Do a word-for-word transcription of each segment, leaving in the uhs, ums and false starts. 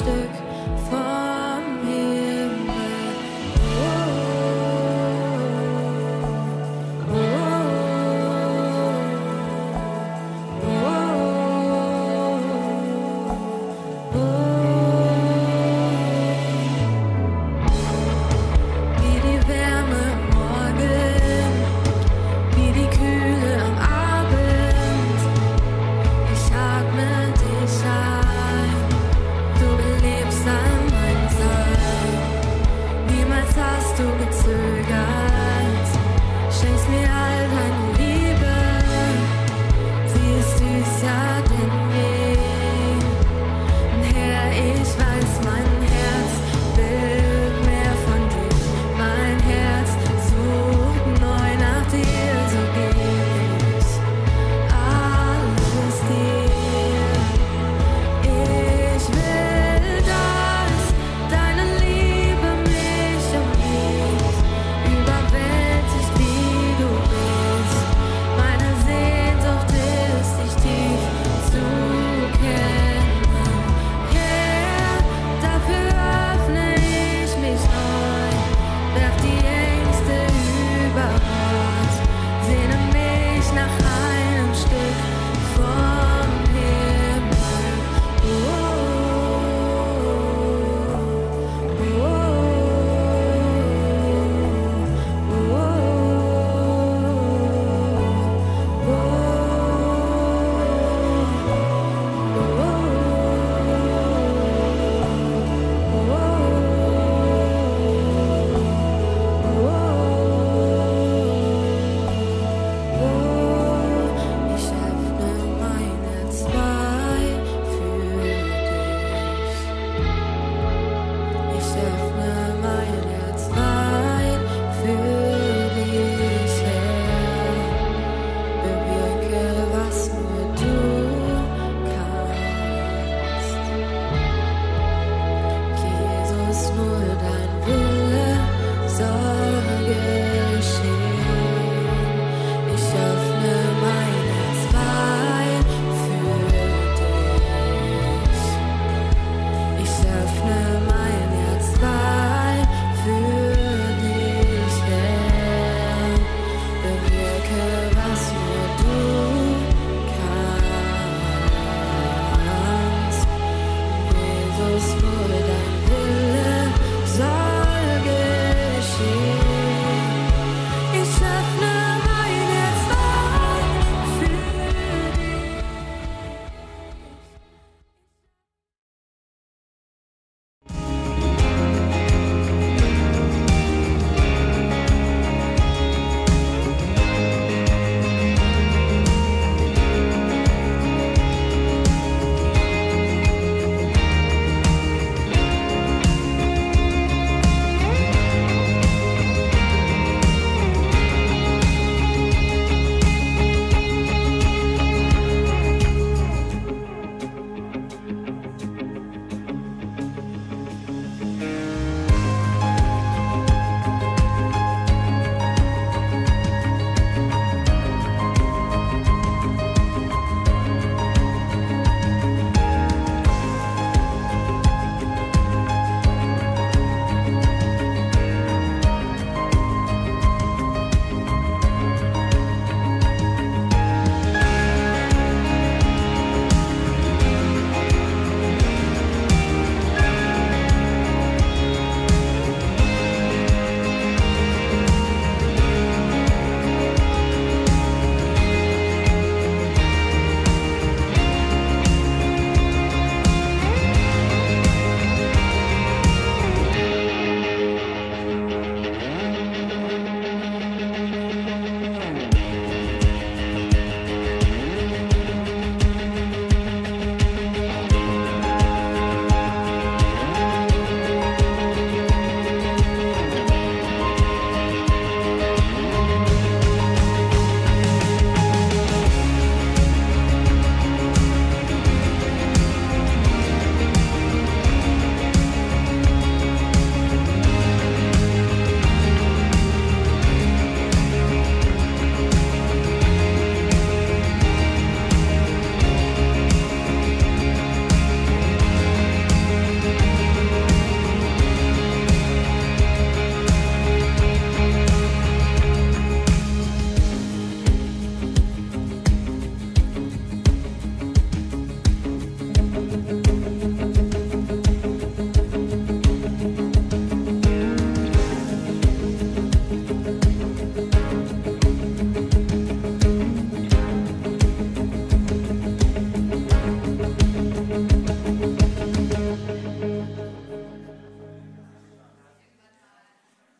Stück vom Himmel. Oh, oh, oh, oh, oh. Wie die Wärme am Morgen, wie die Kühle am Abend. Ich atme dich ein, du belebst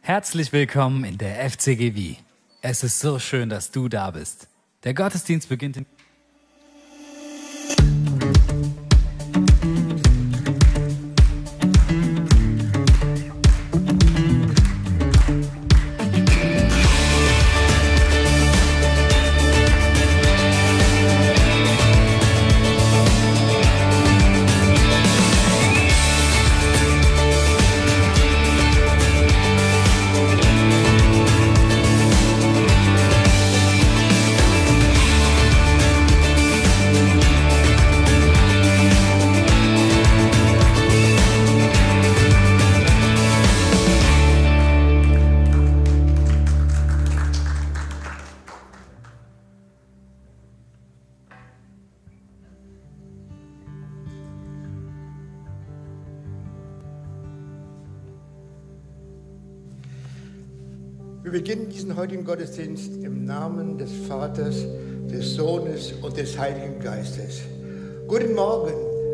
Herzlich willkommen in der F C G Wie. Es ist so schön, dass du da bist. Der Gottesdienst beginnt in... Wir beginnen diesen heutigen Gottesdienst im Namen des Vaters, des Sohnes und des Heiligen Geistes. Guten Morgen.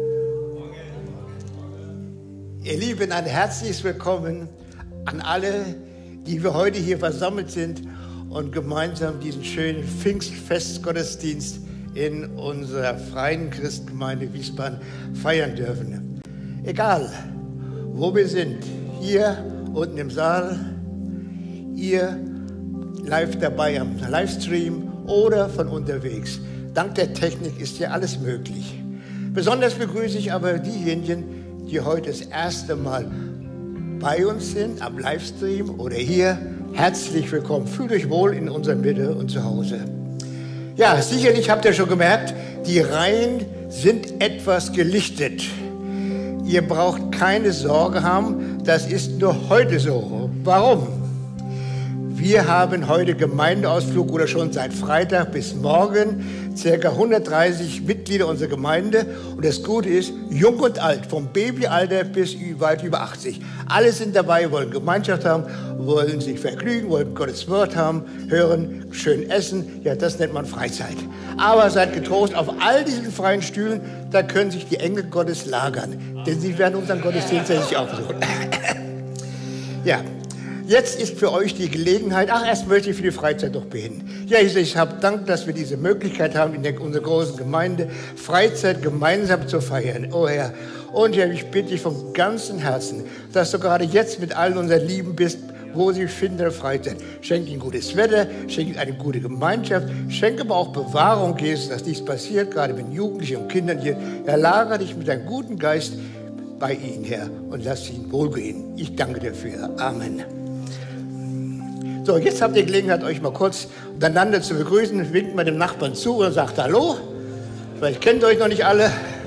Ihr Lieben, ein herzliches Willkommen an alle, die wir heute hier versammelt sind und gemeinsam diesen schönen Pfingstfestgottesdienst in unserer freien Christengemeinde Wiesbaden feiern dürfen. Egal, wo wir sind, hier unten im Saal, ihr live dabei am Livestream oder von unterwegs. Dank der Technik ist hier alles möglich. Besonders begrüße ich aber diejenigen, die heute das erste Mal bei uns sind, am Livestream oder hier. Herzlich willkommen. Fühlt euch wohl in unserer Mitte und zu Hause. Ja, sicherlich habt ihr schon gemerkt, die Reihen sind etwas gelichtet. Ihr braucht keine Sorge haben, das ist nur heute so. Warum? Wir haben heute Gemeindeausflug oder schon seit Freitag bis morgen ca. hundertdreißig Mitglieder unserer Gemeinde. Und das Gute ist, jung und alt, vom Babyalter bis weit über achtzig. Alle sind dabei, wollen Gemeinschaft haben, wollen sich vergnügen, wollen Gottes Wort haben, hören, schön essen. Ja, das nennt man Freizeit. Aber seid getrost, auf all diesen freien Stühlen, da können sich die Engel Gottes lagern. Denn sie werden unseren Gottesdienst sich auch besuchen. Ja. Jetzt ist für euch die Gelegenheit, ach, erst möchte ich für die Freizeit noch beten. Ja, ich, ich habe Dank, dass wir diese Möglichkeit haben, in der, unserer großen Gemeinde Freizeit gemeinsam zu feiern. Oh Herr, und Herr, ich bitte dich von ganzem Herzen, dass du gerade jetzt mit allen unseren Lieben bist, wo sie finden in der Freizeit. Schenk ihnen gutes Wetter, schenk ihnen eine gute Gemeinschaft, schenk aber auch Bewahrung, Jesus, dass dies passiert, gerade mit Jugendlichen und Kindern hier. Ja, lagere dich mit deinem guten Geist bei ihnen, Herr, und lass ihnen wohlgehen. Ich danke dir dafür. Amen. So, jetzt habt ihr Gelegenheit, euch mal kurz untereinander zu begrüßen. Winkt mal dem Nachbarn zu und sagt Hallo. Vielleicht kennt ihr euch noch nicht alle.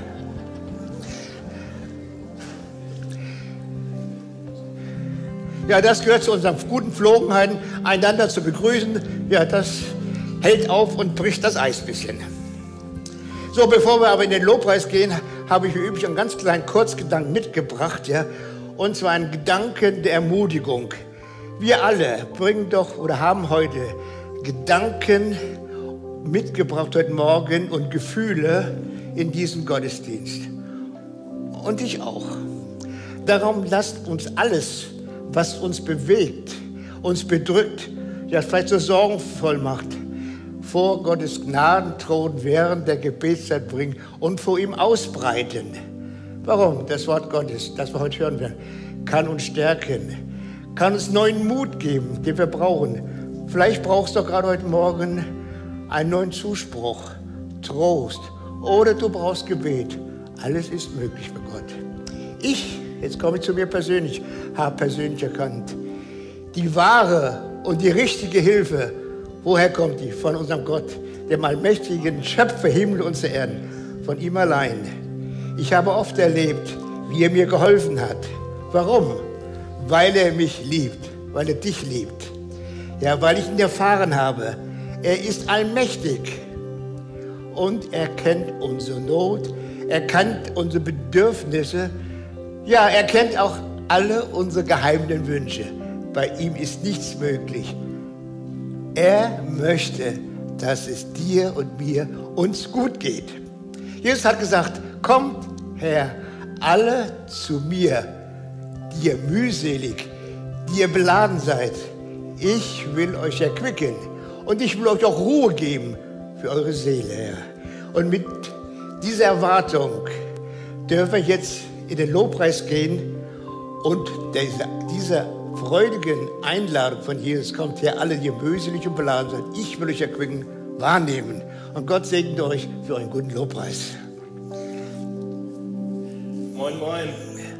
Ja, das gehört zu unseren guten Pflogenheiten, einander zu begrüßen. Ja, das hält auf und bricht das Eis ein bisschen. So, bevor wir aber in den Lobpreis gehen, habe ich wie üblich einen ganz kleinen Kurzgedanken mitgebracht. Ja, und zwar einen Gedanken der Ermutigung. Wir alle bringen doch oder haben heute Gedanken mitgebracht heute Morgen und Gefühle in diesem Gottesdienst. Und ich auch. Darum lasst uns alles, was uns bewegt, uns bedrückt, ja vielleicht so sorgenvoll macht, vor Gottes Gnadenthron während der Gebetszeit bringen und vor ihm ausbreiten. Warum? Das Wort Gottes, das wir heute hören werden, kann uns stärken. Kann uns neuen Mut geben, den wir brauchen. Vielleicht brauchst du gerade heute Morgen einen neuen Zuspruch, Trost oder du brauchst Gebet. Alles ist möglich für Gott. Ich, jetzt komme ich zu mir persönlich, habe persönlich erkannt, die wahre und die richtige Hilfe, woher kommt die? Von unserem Gott, dem allmächtigen Schöpfer Himmel und der Erden, von ihm allein. Ich habe oft erlebt, wie er mir geholfen hat. Warum? Weil er mich liebt, weil er dich liebt. Ja, weil ich ihn erfahren habe. Er ist allmächtig und er kennt unsere Not, er kennt unsere Bedürfnisse. Ja, er kennt auch alle unsere geheimen Wünsche. Bei ihm ist nichts möglich. Er möchte, dass es dir und mir uns gut geht. Jesus hat gesagt, kommt her, alle zu mir, die ihr mühselig, die ihr beladen seid. Ich will euch erquicken und ich will euch auch Ruhe geben für eure Seele, Herr. Und mit dieser Erwartung dürfen wir jetzt in den Lobpreis gehen und diese, dieser freudigen Einladung von Jesus kommt, her, alle, die mühselig und beladen sind, ich will euch erquicken, wahrnehmen. Und Gott segne euch für einen guten Lobpreis. Moin, moin.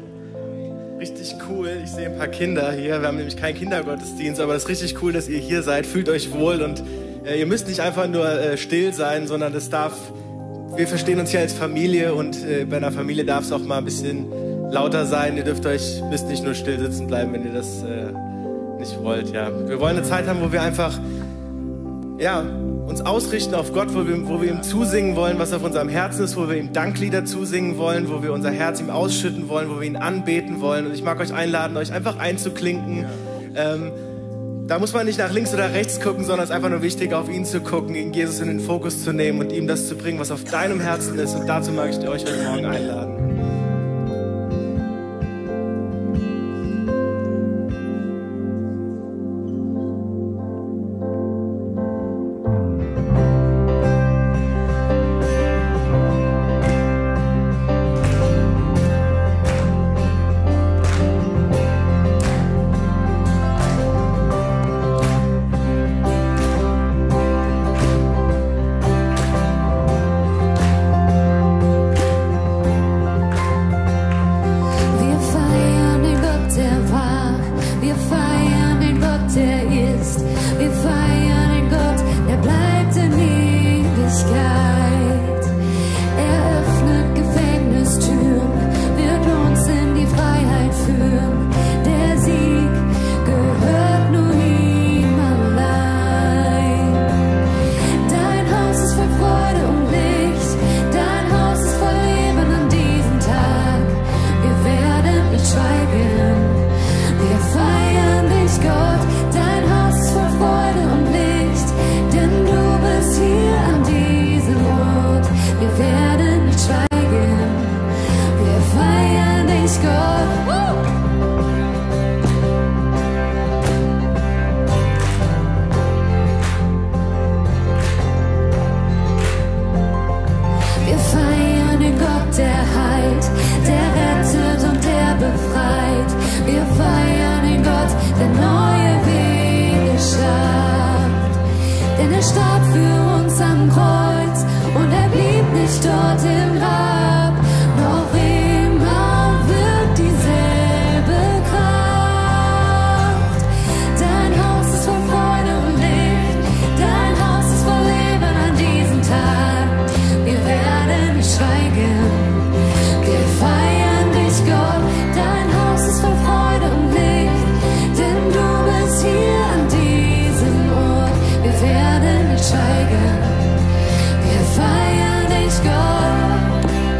Richtig cool. Ich sehe ein paar Kinder hier. Wir haben nämlich keinen Kindergottesdienst, aber es ist richtig cool, dass ihr hier seid. Fühlt euch wohl und äh, ihr müsst nicht einfach nur äh, still sein, sondern es darf, wir verstehen uns hier als Familie und äh, bei einer Familie darf es auch mal ein bisschen lauter sein. Ihr dürft euch, müsst nicht nur still sitzen bleiben, wenn ihr das äh, nicht wollt. Ja. Wir wollen eine Zeit haben, wo wir einfach, ja, uns ausrichten auf Gott, wo wir, wo wir ihm zusingen wollen, was auf unserem Herzen ist, wo wir ihm Danklieder zusingen wollen, wo wir unser Herz ihm ausschütten wollen, wo wir ihn anbeten wollen. Und ich mag euch einladen, euch einfach einzuklinken. Ja. Ähm, da muss man nicht nach links oder rechts gucken, sondern es ist einfach nur wichtig, auf ihn zu gucken, ihn Jesus in den Fokus zu nehmen und ihm das zu bringen, was auf deinem Herzen ist. Und dazu mag ich euch heute Morgen einladen. Wir feiern dich, Gott.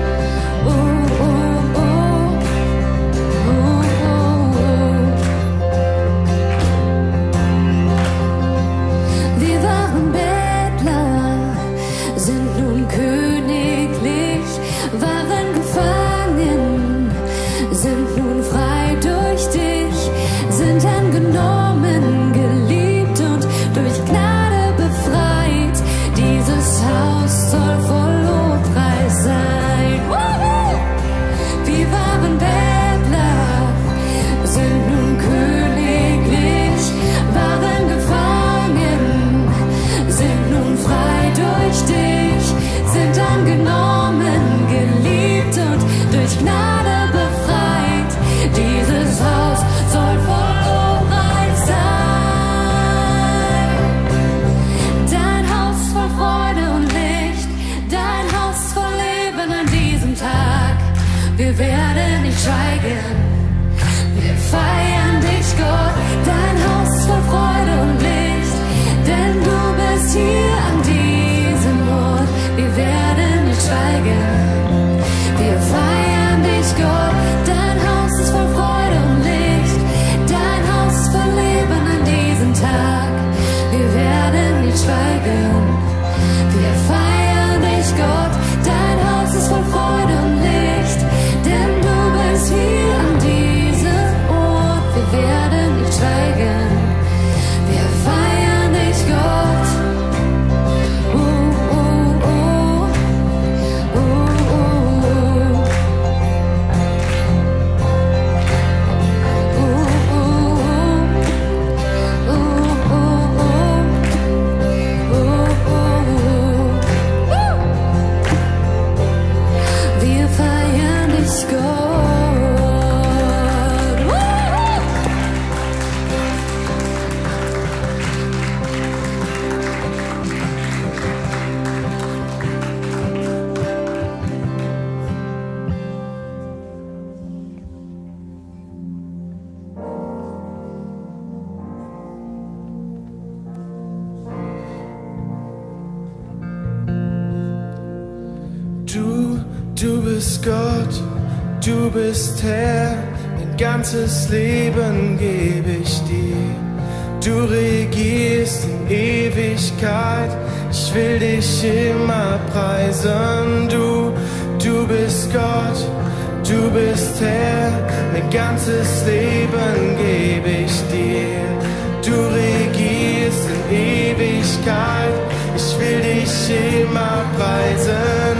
bist Gott, du bist Herr, mein ganzes Leben gebe ich dir. Du regierst in Ewigkeit, ich will dich immer preisen. Du, du bist Gott, du bist Herr, mein ganzes Leben gebe ich dir. Du regierst in Ewigkeit, ich will dich immer preisen,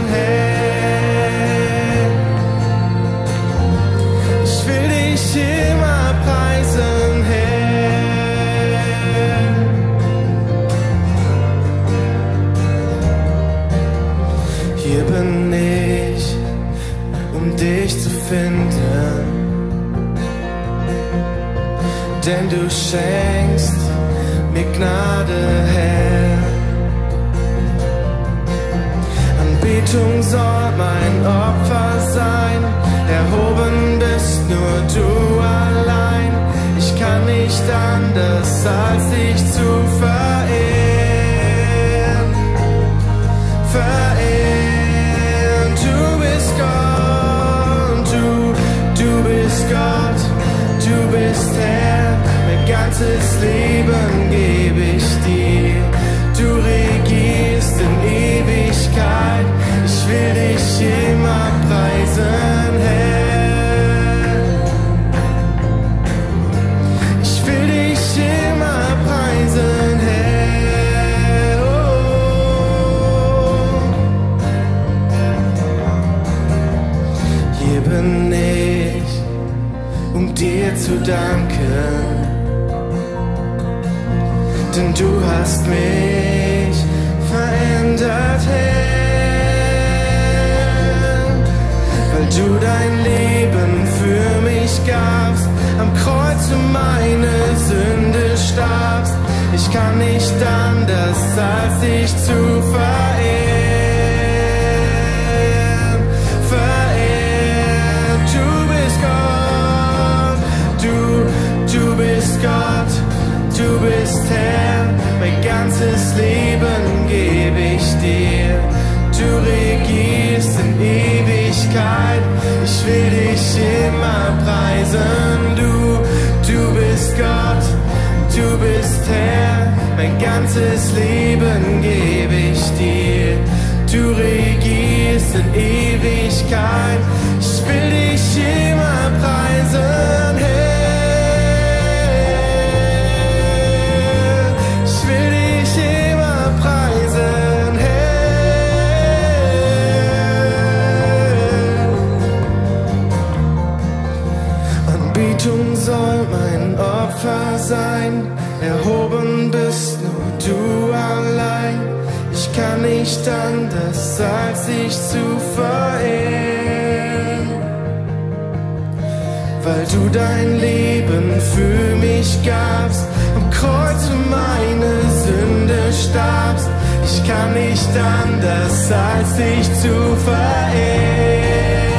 Herr. Ich will dich immer preisen, Herr. Hier bin ich, um dich zu finden, denn du schenkst mir Gnade, Herr. Anbetung soll mein Opfer sein, erhoben bist nur du allein. Ich kann nicht anders, als dich zu verehren, verehren. Du bist Gott, du, du bist Gott, du bist Herr, mein ganzes Leben gebe ich dir. Du regierst in Ewigkeit, ich will dich immer preisen, Herr. Ich will dich immer preisen, Herr. Oh. Hier bin ich, um dir zu danken, denn du hast mich verändert, Herr, weil du dein Leben für mich gabst, am Kreuz für meine Sünde starbst. Ich kann nicht anders, als dich zu verehren, verehren. Du bist Gott, du, du bist Gott, du bist Herr, mein ganzes Leben gebe ich dir. Du regierst in Ewigkeit, ich will dich immer preisen. Du, du bist Gott, du bist Herr, mein ganzes Leben gebe ich dir. Du regierst in Ewigkeit, ich will dich immer preisen, Herr. Soll mein Opfer sein, erhoben bist nur du allein. Ich kann nicht anders, als dich zu verehren, weil du dein Leben für mich gabst, am Kreuz für meine Sünde starbst. Ich kann nicht anders, als dich zu verehren.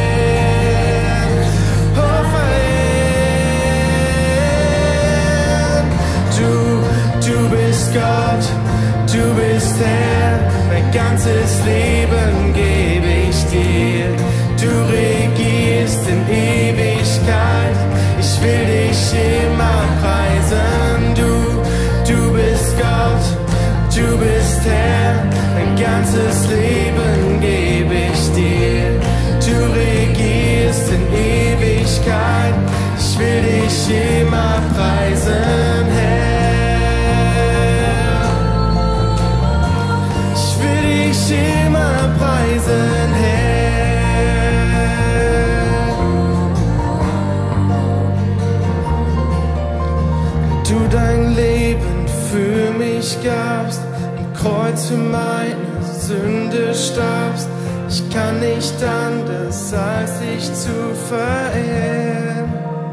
Du bist Gott, du bist Herr, mein ganzes Leben gebe ich dir. Du regierst in Ewigkeit, ich will dich immer preisen. Du, du bist Gott, du bist Herr, mein ganzes Leben gebe ich dir. Du regierst in Ewigkeit, ich will dich immer preisen, Herr. Immer preisen, Herr. Du dein Leben für mich gabst, am Kreuz für meine Sünde starbst. Ich kann nicht anders, als dich zu verehren,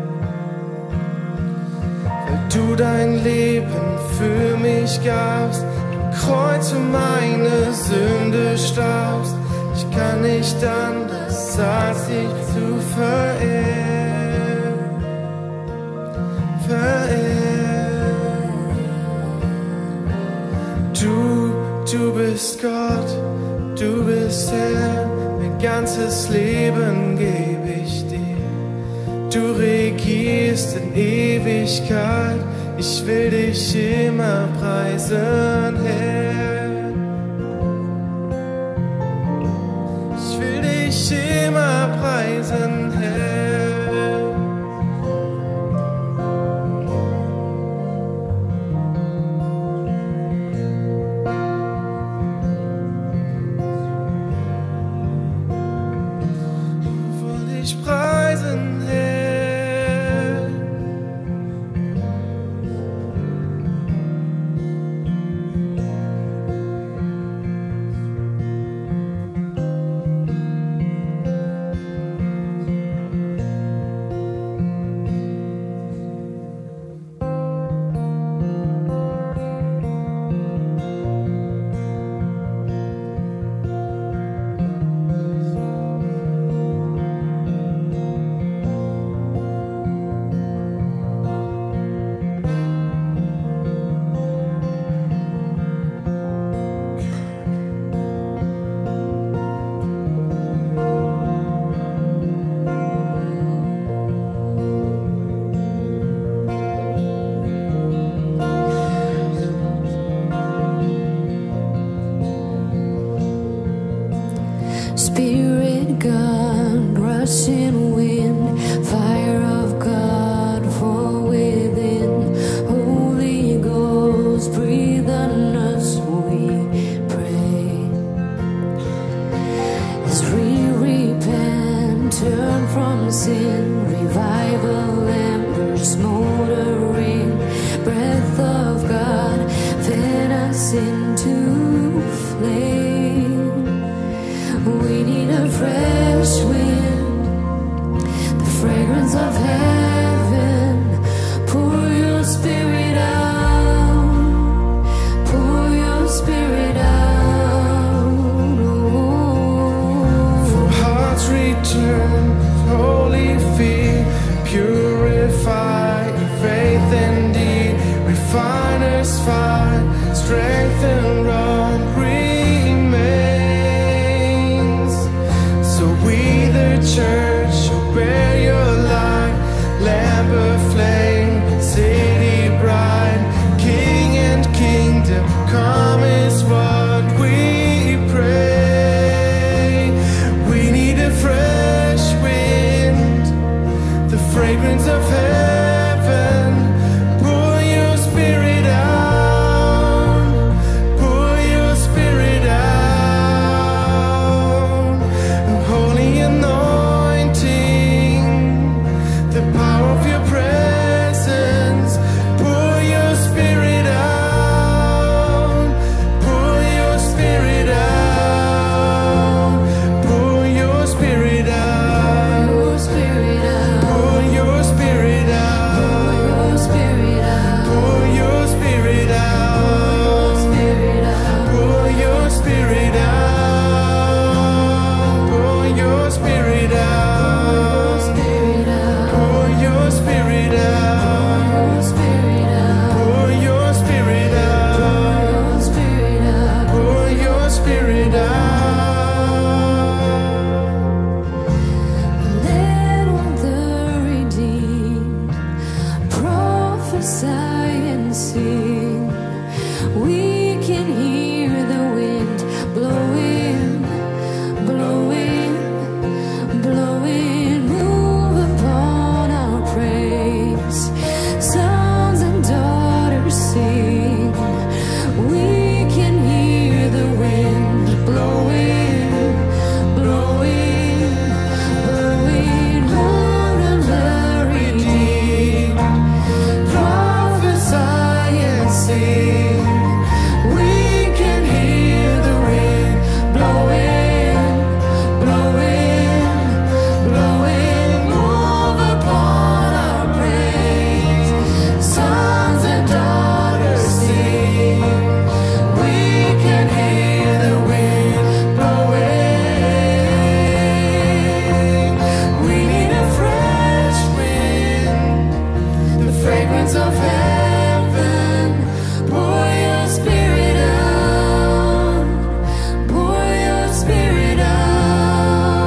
weil du dein Leben für mich gabst, Kreuz für meine Sünde starbst. Ich kann nicht anders, als dich zu verehren, verehren. Du, du bist Gott, du bist Herr, mein ganzes Leben gebe ich dir. Du regierst in Ewigkeit, ich will dich immer preisen, Herr. Ich will dich immer preisen, Herr. Ich preisen, Herr. Spirit God, rushing wind, fire of God, fall within. Holy Ghost, breathe on us, we pray. As we repent, turn from sin, revival embers smoldering, breath of God, fan us into flame. We need a fresh wind, the fragrance of heaven. Pour your spirit out, pour your spirit out. Oh. For hearts return, holy feet, purify in faith and deed. Refiners find strength and run remains. So we the church shall bear your light, lamp of flame, city bride, king and kingdom come is what we pray. We need a fresh wind, the fragrance of heaven. Pour your spirit out, pour your spirit out. A holy anointing, the power of your presence. Pour your spirit out, pour your spirit out, pour your spirit out, Your spirit out, pour your spirit out, your spirit out, pour your spirit out, spirit out. pour your spirit out, pour your spirit out, Spirit out, pour your spirit out, spirit out, pour your spirit out, spirit out. pour your spirit out. Let all the redeemed prophesy and sing. We can hear the wind blowing, blowing, blowing. Move upon our praise. Sons and daughters sing. We can hear the wind blowing, blowing, blowing. Lord of the redeemed, prophesy and sing. We can hear the wind blowing, blowing, blowing. Move upon our praise. Sons and daughters sing. We can hear the wind blowing. We need a fresh wind, the fragrance of heaven. Pour your spirit out, pour your spirit out.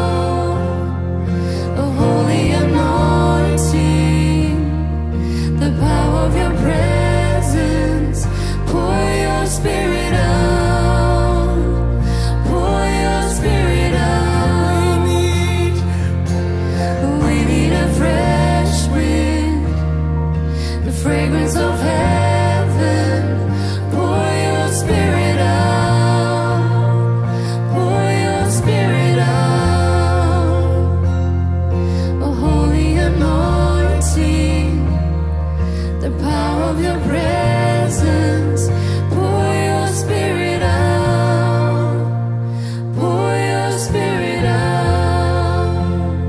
of your presence, pour your spirit out, pour your spirit out. We need, we need a fresh wind, the fragrance of heaven, pour your spirit out, pour your spirit out. A holy anointing, the power of your presence, pour your spirit out, pour your spirit out.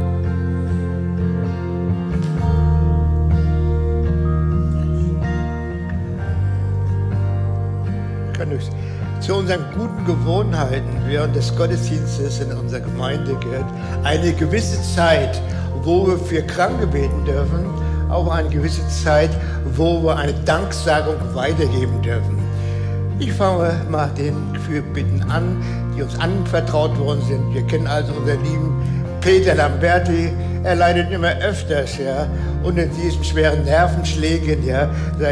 Kann ich- Zu unseren guten Gewohnheiten während des Gottesdienstes in unserer Gemeinde gehört eine gewisse Zeit, wo wir für Kranke beten dürfen, auch eine gewisse Zeit, wo wir eine Danksagung weitergeben dürfen. Ich fange mal den Fürbitten an, die uns anvertraut worden sind. Wir kennen also unseren lieben Peter Lamberti. Er leidet immer öfters, ja, unter diesen schweren Nervenschlägen, ja.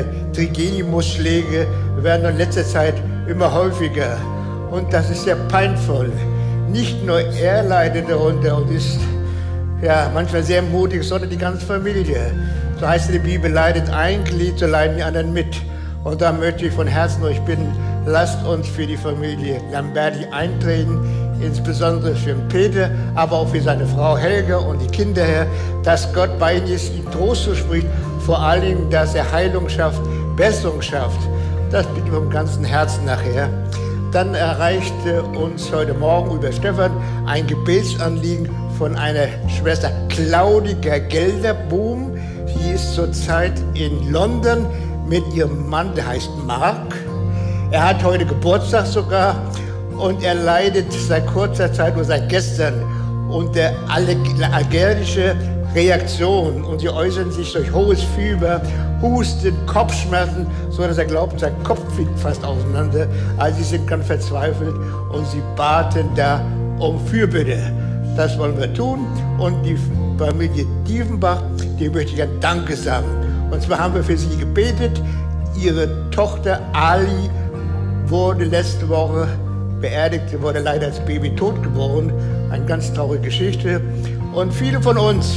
Trigenimusschläge werden in letzter Zeit immer häufiger. Und das ist sehr peinvoll. Nicht nur er leidet darunter und ist ja, manchmal sehr mutig, sondern die ganze Familie. So heißt in der Bibel, leidet ein Glied, so leiden die anderen mit. Und da möchte ich von Herzen euch bitten, lasst uns für die Familie Lamberti eintreten, insbesondere für den Peter, aber auch für seine Frau Helga und die Kinder, dass Gott bei ihnen ist, ihm Trost zuspricht, vor allem, dass er Heilung schafft, Besserung schafft. Das bitten wir vom ganzen Herzen nachher. Dann erreichte uns heute Morgen über Stefan ein Gebetsanliegen von einer Schwester Claudia Gelderboom. Die ist zurzeit in London mit ihrem Mann, der heißt Mark. Er hat heute Geburtstag sogar und er leidet seit kurzer Zeit oder seit gestern unter allergische Reaktionen und sie äußern sich durch hohes Fieber, Husten, Kopfschmerzen, so dass er glaubt, sein Kopf fliegt fast auseinander. Also sie sind ganz verzweifelt und sie baten da um Fürbitte. Das wollen wir tun und die Familie Diefenbach, die möchte ich ein Danke sagen. Und zwar haben wir für sie gebetet. Ihre Tochter Ali wurde letzte Woche beerdigt, sie wurde leider als Baby tot geboren. Eine ganz traurige Geschichte. Und viele von uns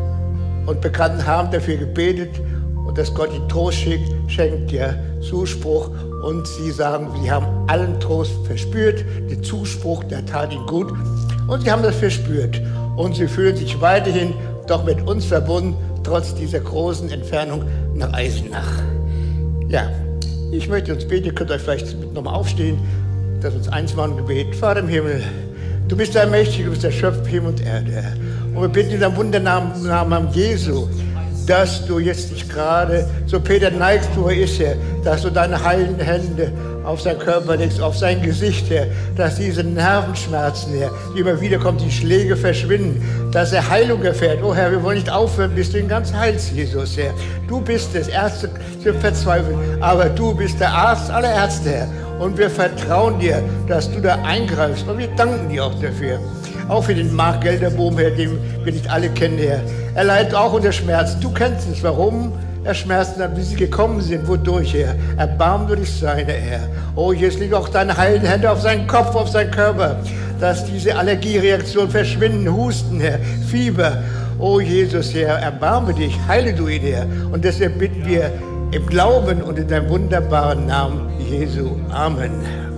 und Bekannten haben dafür gebetet und dass Gott ihnen Trost schickt, schenkt ihr Zuspruch. Und sie sagen, sie haben allen Trost verspürt, den Zuspruch, der tat ihnen gut. Und sie haben das verspürt. Und sie fühlen sich weiterhin doch mit uns verbunden, trotz dieser großen Entfernung nach Eisenach. Ja, ich möchte uns beten, ihr könnt euch vielleicht nochmal aufstehen, dass uns eins machen im Gebet. Vater im Himmel, du bist der Mächtige, du bist der Schöpfer Himmel und Erde. Und wir bitten in deinem Wundernamen Namen Jesu, dass du jetzt dich gerade, so Peter neigst, wo er ist, Herr, dass du deine heilenden Hände auf seinen Körper legst, auf sein Gesicht, Herr, dass diese Nervenschmerzen, Herr, die immer wieder kommen, die Schläge verschwinden, dass er Heilung erfährt. Oh Herr, wir wollen nicht aufhören, bis du ihn ganz heilst, Jesus, Herr. Du bist das Ärzte zu verzweifeln, aber du bist der Arzt aller Ärzte, Herr. Und wir vertrauen dir, dass du da eingreifst. Und wir danken dir auch dafür. Auch für den Mark Gelderboom, Herr, den wir nicht alle kennen, Herr. Er leidet auch unter Schmerzen. Du kennst es, warum er Schmerzen hat, wie sie gekommen sind, wodurch, Herr. Erbarm du dich seiner, Herr. Oh, jetzt liegen auch deine heilenden Hände auf seinen Kopf, auf seinen Körper, dass diese Allergiereaktionen verschwinden, Husten, Herr, Fieber. Oh, Jesus, Herr, erbarme dich, heile du ihn, Herr. Und deshalb bitten wir im Glauben und in deinem wunderbaren Namen, Jesu. Amen.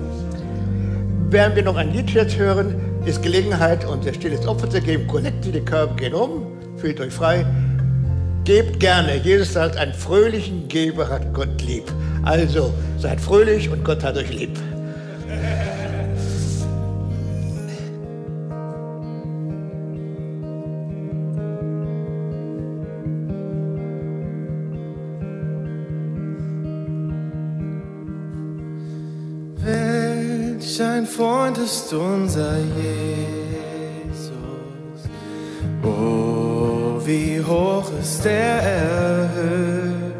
Während wir noch ein Lied jetzt hören, ist Gelegenheit, unser stilles Opfer zu geben. Kollekte, die Körper gehen um. Fühlt euch frei. Gebt gerne. Jesus sagt, einen fröhlichen Geber hat Gott lieb. Also, seid fröhlich und Gott hat euch lieb. Ein Freund ist unser Jesus. Oh, wie hoch ist er erhöht.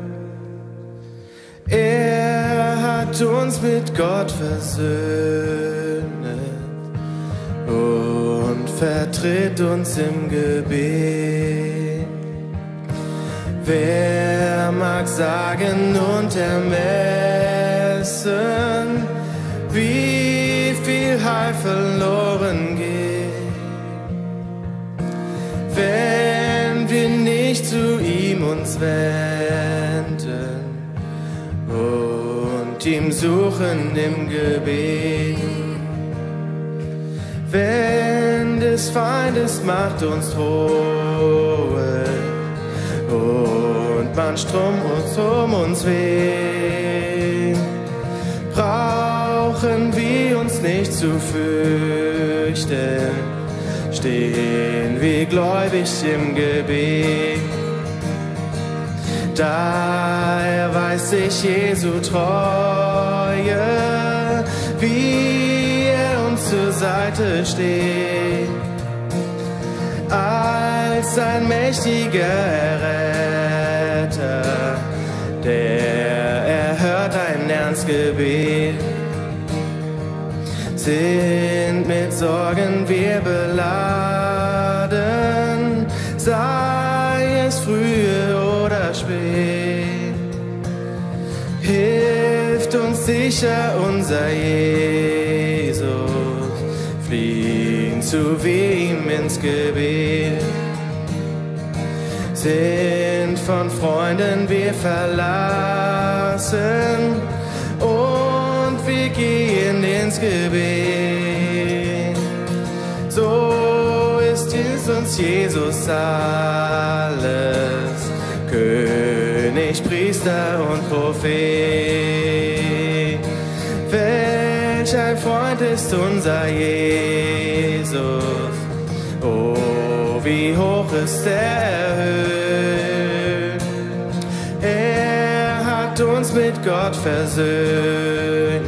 Er hat uns mit Gott versöhnet und vertritt uns im Gebet. Wer mag mag sagen und ermessen, wie viel Heil verloren geht, wenn wir nicht zu ihm uns wenden und ihm suchen im Gebet. Wenn des Feindes Macht uns droht und man Strom uns um uns weht, brauchen wir uns nicht zu fürchten, stehen wir gläubig im Gebet. Da erweist sich Jesu Treue, wie er uns zur Seite steht, als ein mächtiger Erretter, der erhört ein Ernstgebet. Sind mit Sorgen wir beladen, sei es frühe oder spät, hilft uns sicher unser Jesus, fliehen zu ihm ins Gebet. Sind von Freunden wir verlassen und wir gehen ins Gebet, so ist es uns Jesus alles, König, Priester und Prophet. Welch ein Freund ist unser Jesus, oh, wie hoch ist er erhöht. Er hat uns mit Gott versöhnt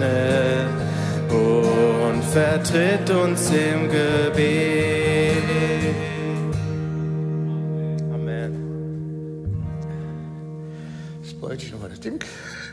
und vertritt uns im Gebet. Amen. Jetzt wollte ich nochmal das Ding.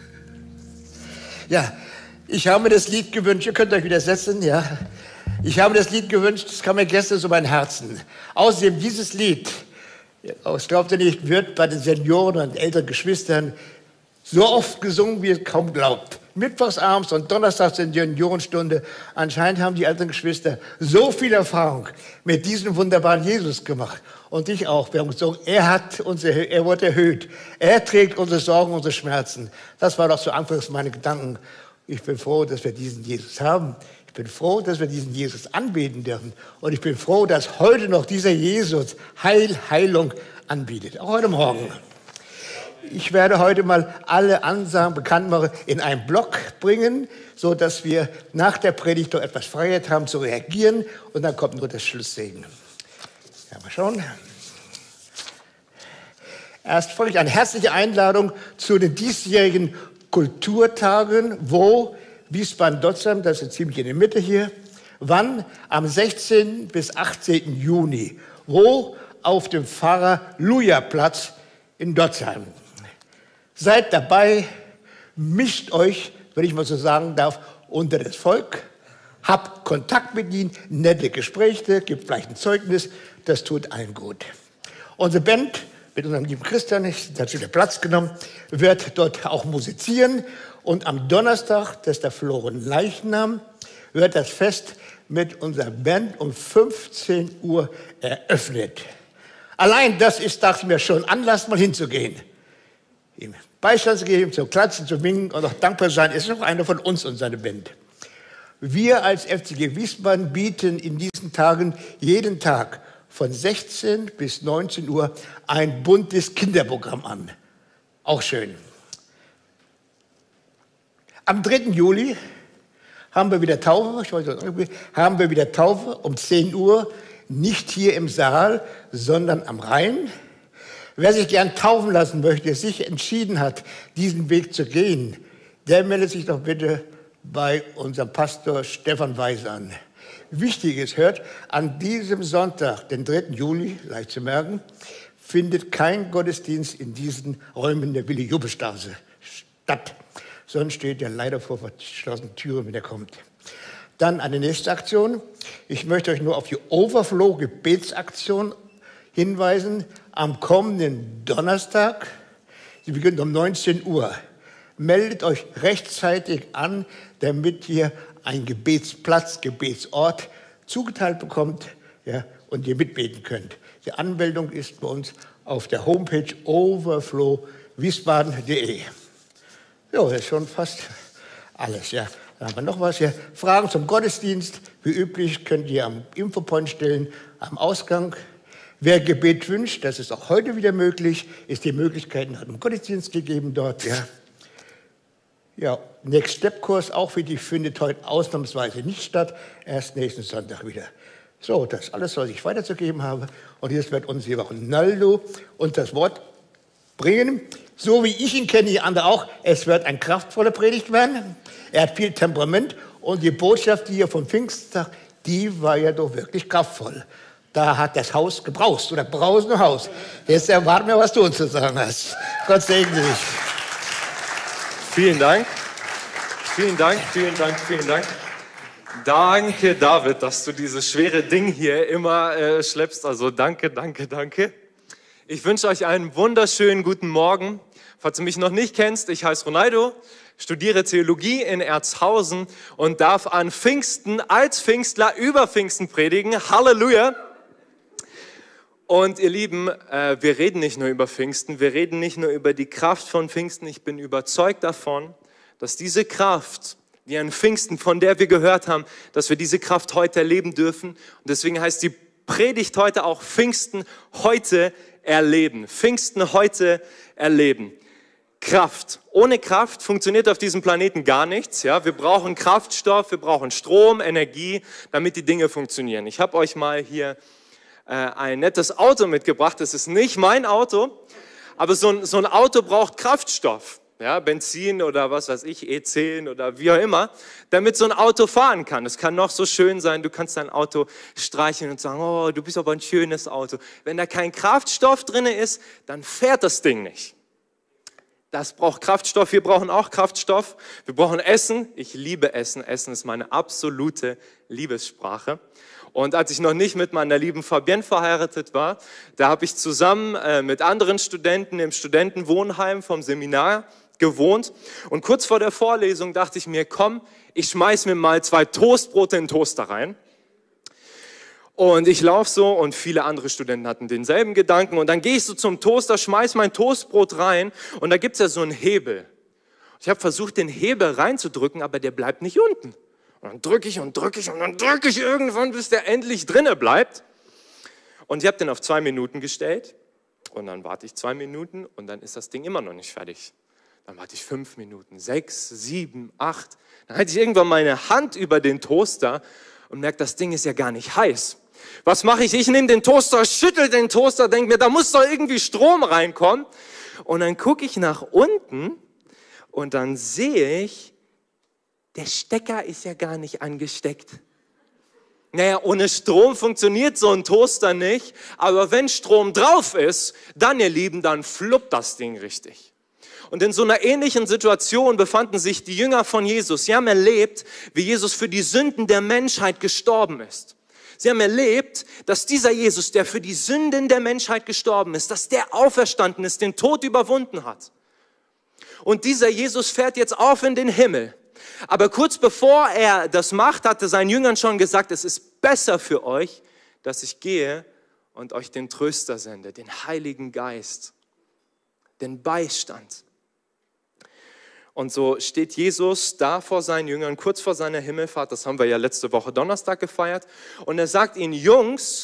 Ja, ich habe mir das Lied gewünscht, ihr könnt euch wieder setzen, ja. Ich habe das Lied gewünscht, das kam mir gestern so mein Herzen. Außerdem dieses Lied, das glaubt ihr nicht, wird bei den Senioren und älteren Geschwistern so oft gesungen, wie ihr kaum glaubt. Mittwochsabends und donnerstags in der Seniorenstunde. Anscheinend haben die älteren Geschwister so viel Erfahrung mit diesem wunderbaren Jesus gemacht. Und ich auch. Wir haben gesungen, er hat uns erhöht, er wurde erhöht. Er trägt unsere Sorgen, unsere Schmerzen. Das war doch zu Anfangs meine Gedanken. Ich bin froh, dass wir diesen Jesus haben. Ich bin froh, dass wir diesen Jesus anbeten dürfen. Und ich bin froh, dass heute noch dieser Jesus Heil, Heilung anbietet. Auch heute Morgen. Ich werde heute mal alle Ansagen bekannt machen, in einen Block bringen, so dass wir nach der Predigt doch etwas Freiheit haben zu reagieren. Und dann kommt nur das Schlusssegen. Ja, mal schauen. Erst folgt eine herzliche Einladung zu den diesjährigen Kulturtagen, wo Wiesbaden-Dotzheim, das ist ziemlich in der Mitte hier, wann? Am sechzehnten bis achtzehnten Juni. Wo? Auf dem Pfarrer-Luja-Platz in Dotzheim. Seid dabei, mischt euch, wenn ich mal so sagen darf, unter das Volk, habt Kontakt mit ihnen, nette Gespräche, gibt vielleicht ein Zeugnis, das tut allen gut. Unsere Band mit unserem lieben Christian, ich habe schon den Platz genommen, wird dort auch musizieren. Und am Donnerstag, das ist der verlorene Leichnam, wird das Fest mit unserer Band um fünfzehn Uhr eröffnet. Allein das ist, dachte ich mir, schon Anlass, mal hinzugehen. Ihm Beistand zu geben, zum Klatschen, zu winken und auch dankbar sein, ist noch einer von uns und seine Band. Wir als F C G Wiesbaden bieten in diesen Tagen jeden Tag von sechzehn bis neunzehn Uhr ein buntes Kinderprogramm an. Auch schön. Am dritten Juli haben wir wieder Taufe, ich weiß nicht, haben wir wieder Taufe um zehn Uhr, nicht hier im Saal, sondern am Rhein. Wer sich gern taufen lassen möchte, sich entschieden hat, diesen Weg zu gehen, der meldet sich doch bitte bei unserem Pastor Stefan Weiß an. Wichtig ist, hört, an diesem Sonntag, den dritten Juli, leicht zu merken, findet kein Gottesdienst in diesen Räumen der Willi-Jubbe-Straße statt. Sonst steht er leider vor verschlossenen Türen, wenn er kommt. Dann eine nächste Aktion. Ich möchte euch nur auf die Overflow-Gebetsaktion hinweisen. Am kommenden Donnerstag, Die beginnt um neunzehn Uhr. Meldet euch rechtzeitig an, damit ihr einen Gebetsplatz, Gebetsort zugeteilt bekommt, ja, und ihr mitbeten könnt. Die Anmeldung ist bei uns auf der Homepage overflow wiesbaden punkt de. Ja, das ist schon fast alles. Ja. Dann haben wir noch was hier. Fragen zum Gottesdienst. Wie üblich könnt ihr am Infopoint stellen, am Ausgang. Wer Gebet wünscht, das ist auch heute wieder möglich, ist die Möglichkeit nach dem Gottesdienst gegeben dort. Ja, ja Next Step Kurs auch für die findet heute ausnahmsweise nicht statt, erst nächsten Sonntag wieder. So, das ist alles, was ich weiterzugeben habe. Und jetzt wird uns hier auch Naldo uns das Wort bringen. So wie ich ihn kenne, die andere auch. Es wird ein kraftvoller Predigt werden. Er hat viel Temperament. Und die Botschaft hier vom Pfingsttag, die war ja doch wirklich kraftvoll. Da hat das Haus gebraust oder brausende Haus. Jetzt erwarten wir, was du uns zu sagen hast. Gott segne dich. Vielen Dank. Vielen Dank, vielen Dank, vielen Dank. Danke, David, dass du dieses schwere Ding hier immer äh, schleppst. Also danke, danke, danke. Ich wünsche euch einen wunderschönen guten Morgen. Falls du mich noch nicht kennst, ich heiße Ronaldo, studiere Theologie in Erzhausen und darf an Pfingsten als Pfingstler über Pfingsten predigen. Halleluja! Und ihr Lieben, äh, wir reden nicht nur über Pfingsten, wir reden nicht nur über die Kraft von Pfingsten. Ich bin überzeugt davon, dass diese Kraft, die an Pfingsten, von der wir gehört haben, dass wir diese Kraft heute erleben dürfen. Und deswegen heißt die Predigt heute auch Pfingsten heute erleben. Pfingsten heute erleben. Kraft. Ohne Kraft funktioniert auf diesem Planeten gar nichts. Ja, wir brauchen Kraftstoff, wir brauchen Strom, Energie, damit die Dinge funktionieren. Ich habe euch mal hier äh, ein nettes Auto mitgebracht. Das ist nicht mein Auto, aber so ein, so ein Auto braucht Kraftstoff. Ja, Benzin oder was weiß ich, E zehn oder wie auch immer, damit so ein Auto fahren kann. Es kann noch so schön sein, du kannst dein Auto streicheln und sagen, oh, du bist aber ein schönes Auto. Wenn da kein Kraftstoff drin ist, dann fährt das Ding nicht. Das braucht Kraftstoff, wir brauchen auch Kraftstoff. Wir brauchen Essen, ich liebe Essen, Essen ist meine absolute Liebessprache. Und als ich noch nicht mit meiner lieben Fabienne verheiratet war, da habe ich zusammen äh, mit anderen Studenten im Studentenwohnheim vom Seminar gewohnt. Und kurz vor der Vorlesung dachte ich mir, komm, ich schmeiß mir mal zwei Toastbrote in den Toaster rein. Und ich laufe so und viele andere Studenten hatten denselben Gedanken. Und dann gehe ich so zum Toaster, schmeiß mein Toastbrot rein und da gibt's ja so einen Hebel. Ich habe versucht, den Hebel reinzudrücken, aber der bleibt nicht unten. Und dann drücke ich und drücke ich und dann drücke ich irgendwann, bis der endlich drinne bleibt. Und ich habe den auf zwei Minuten gestellt und dann warte ich zwei Minuten und dann ist das Ding immer noch nicht fertig. Dann warte ich fünf Minuten, sechs, sieben, acht. Dann halte ich irgendwann meine Hand über den Toaster und merke, das Ding ist ja gar nicht heiß. Was mache ich? Ich nehme den Toaster, schüttel den Toaster, denke mir, da muss doch irgendwie Strom reinkommen. Und dann gucke ich nach unten und dann sehe ich, der Stecker ist ja gar nicht angesteckt. Naja, ohne Strom funktioniert so ein Toaster nicht. Aber wenn Strom drauf ist, dann, ihr Lieben, dann fluppt das Ding richtig. Und in so einer ähnlichen Situation befanden sich die Jünger von Jesus. Sie haben erlebt, wie Jesus für die Sünden der Menschheit gestorben ist. Sie haben erlebt, dass dieser Jesus, der für die Sünden der Menschheit gestorben ist, dass der auferstanden ist, den Tod überwunden hat. Und dieser Jesus fährt jetzt auf in den Himmel. Aber kurz bevor er das macht, hatte seinen Jüngern schon gesagt, es ist besser für euch, dass ich gehe und euch den Tröster sende, den Heiligen Geist, den Beistand. Und so steht Jesus da vor seinen Jüngern, kurz vor seiner Himmelfahrt, das haben wir ja letzte Woche Donnerstag gefeiert, und er sagt ihnen, Jungs,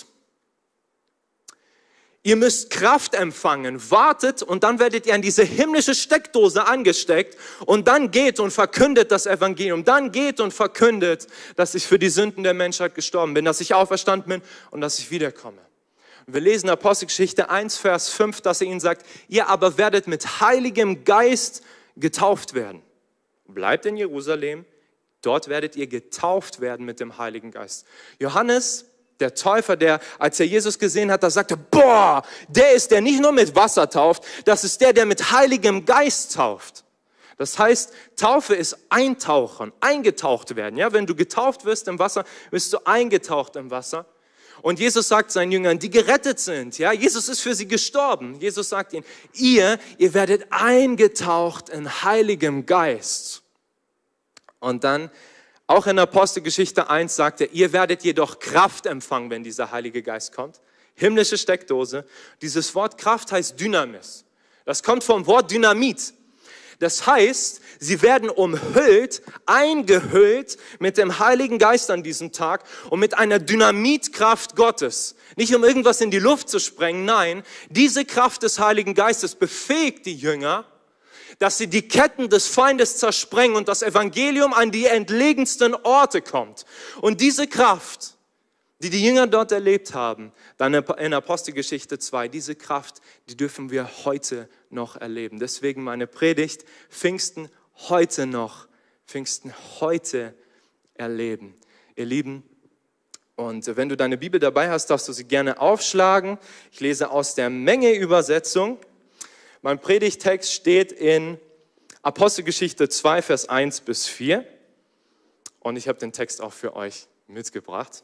ihr müsst Kraft empfangen, wartet und dann werdet ihr an diese himmlische Steckdose angesteckt und dann geht und verkündet das Evangelium, dann geht und verkündet, dass ich für die Sünden der Menschheit gestorben bin, dass ich auferstanden bin und dass ich wiederkomme. Und wir lesen Apostelgeschichte eins, Vers fünf, dass er ihnen sagt, ihr aber werdet mit Heiligem Geist getauft werden. Bleibt in Jerusalem, dort werdet ihr getauft werden mit dem Heiligen Geist. Johannes, der Täufer, der, als er Jesus gesehen hat, da sagte, boah, der ist der nicht nur mit Wasser tauft, das ist der, der mit Heiligem Geist tauft. Das heißt, Taufe ist eintauchen, eingetaucht werden. Ja, wenn du getauft wirst im Wasser, wirst du eingetaucht im Wasser. Und Jesus sagt seinen Jüngern, die gerettet sind, ja, Jesus ist für sie gestorben. Jesus sagt ihnen, ihr, ihr werdet eingetaucht in Heiligem Geist. Und dann, auch in Apostelgeschichte eins sagt er, ihr werdet jedoch Kraft empfangen, wenn dieser Heilige Geist kommt. Himmlische Steckdose. Dieses Wort Kraft heißt Dynamis. Das kommt vom Wort Dynamit. Das heißt, sie werden umhüllt, eingehüllt mit dem Heiligen Geist an diesem Tag und mit einer Dynamitkraft Gottes. Nicht um irgendwas in die Luft zu sprengen, nein, diese Kraft des Heiligen Geistes befähigt die Jünger, dass sie die Ketten des Feindes zersprengen und das Evangelium an die entlegensten Orte kommt. Und diese Kraft, die die Jünger dort erlebt haben, dann in Apostelgeschichte zwei, diese Kraft, die dürfen wir heute noch erleben. Deswegen meine Predigt, Pfingsten heute noch, Pfingsten heute erleben. Ihr Lieben, und wenn du deine Bibel dabei hast, darfst du sie gerne aufschlagen. Ich lese aus der Menge-Übersetzung. Mein Predigtext steht in Apostelgeschichte zwei, Vers eins bis vier. Und ich habe den Text auch für euch mitgebracht.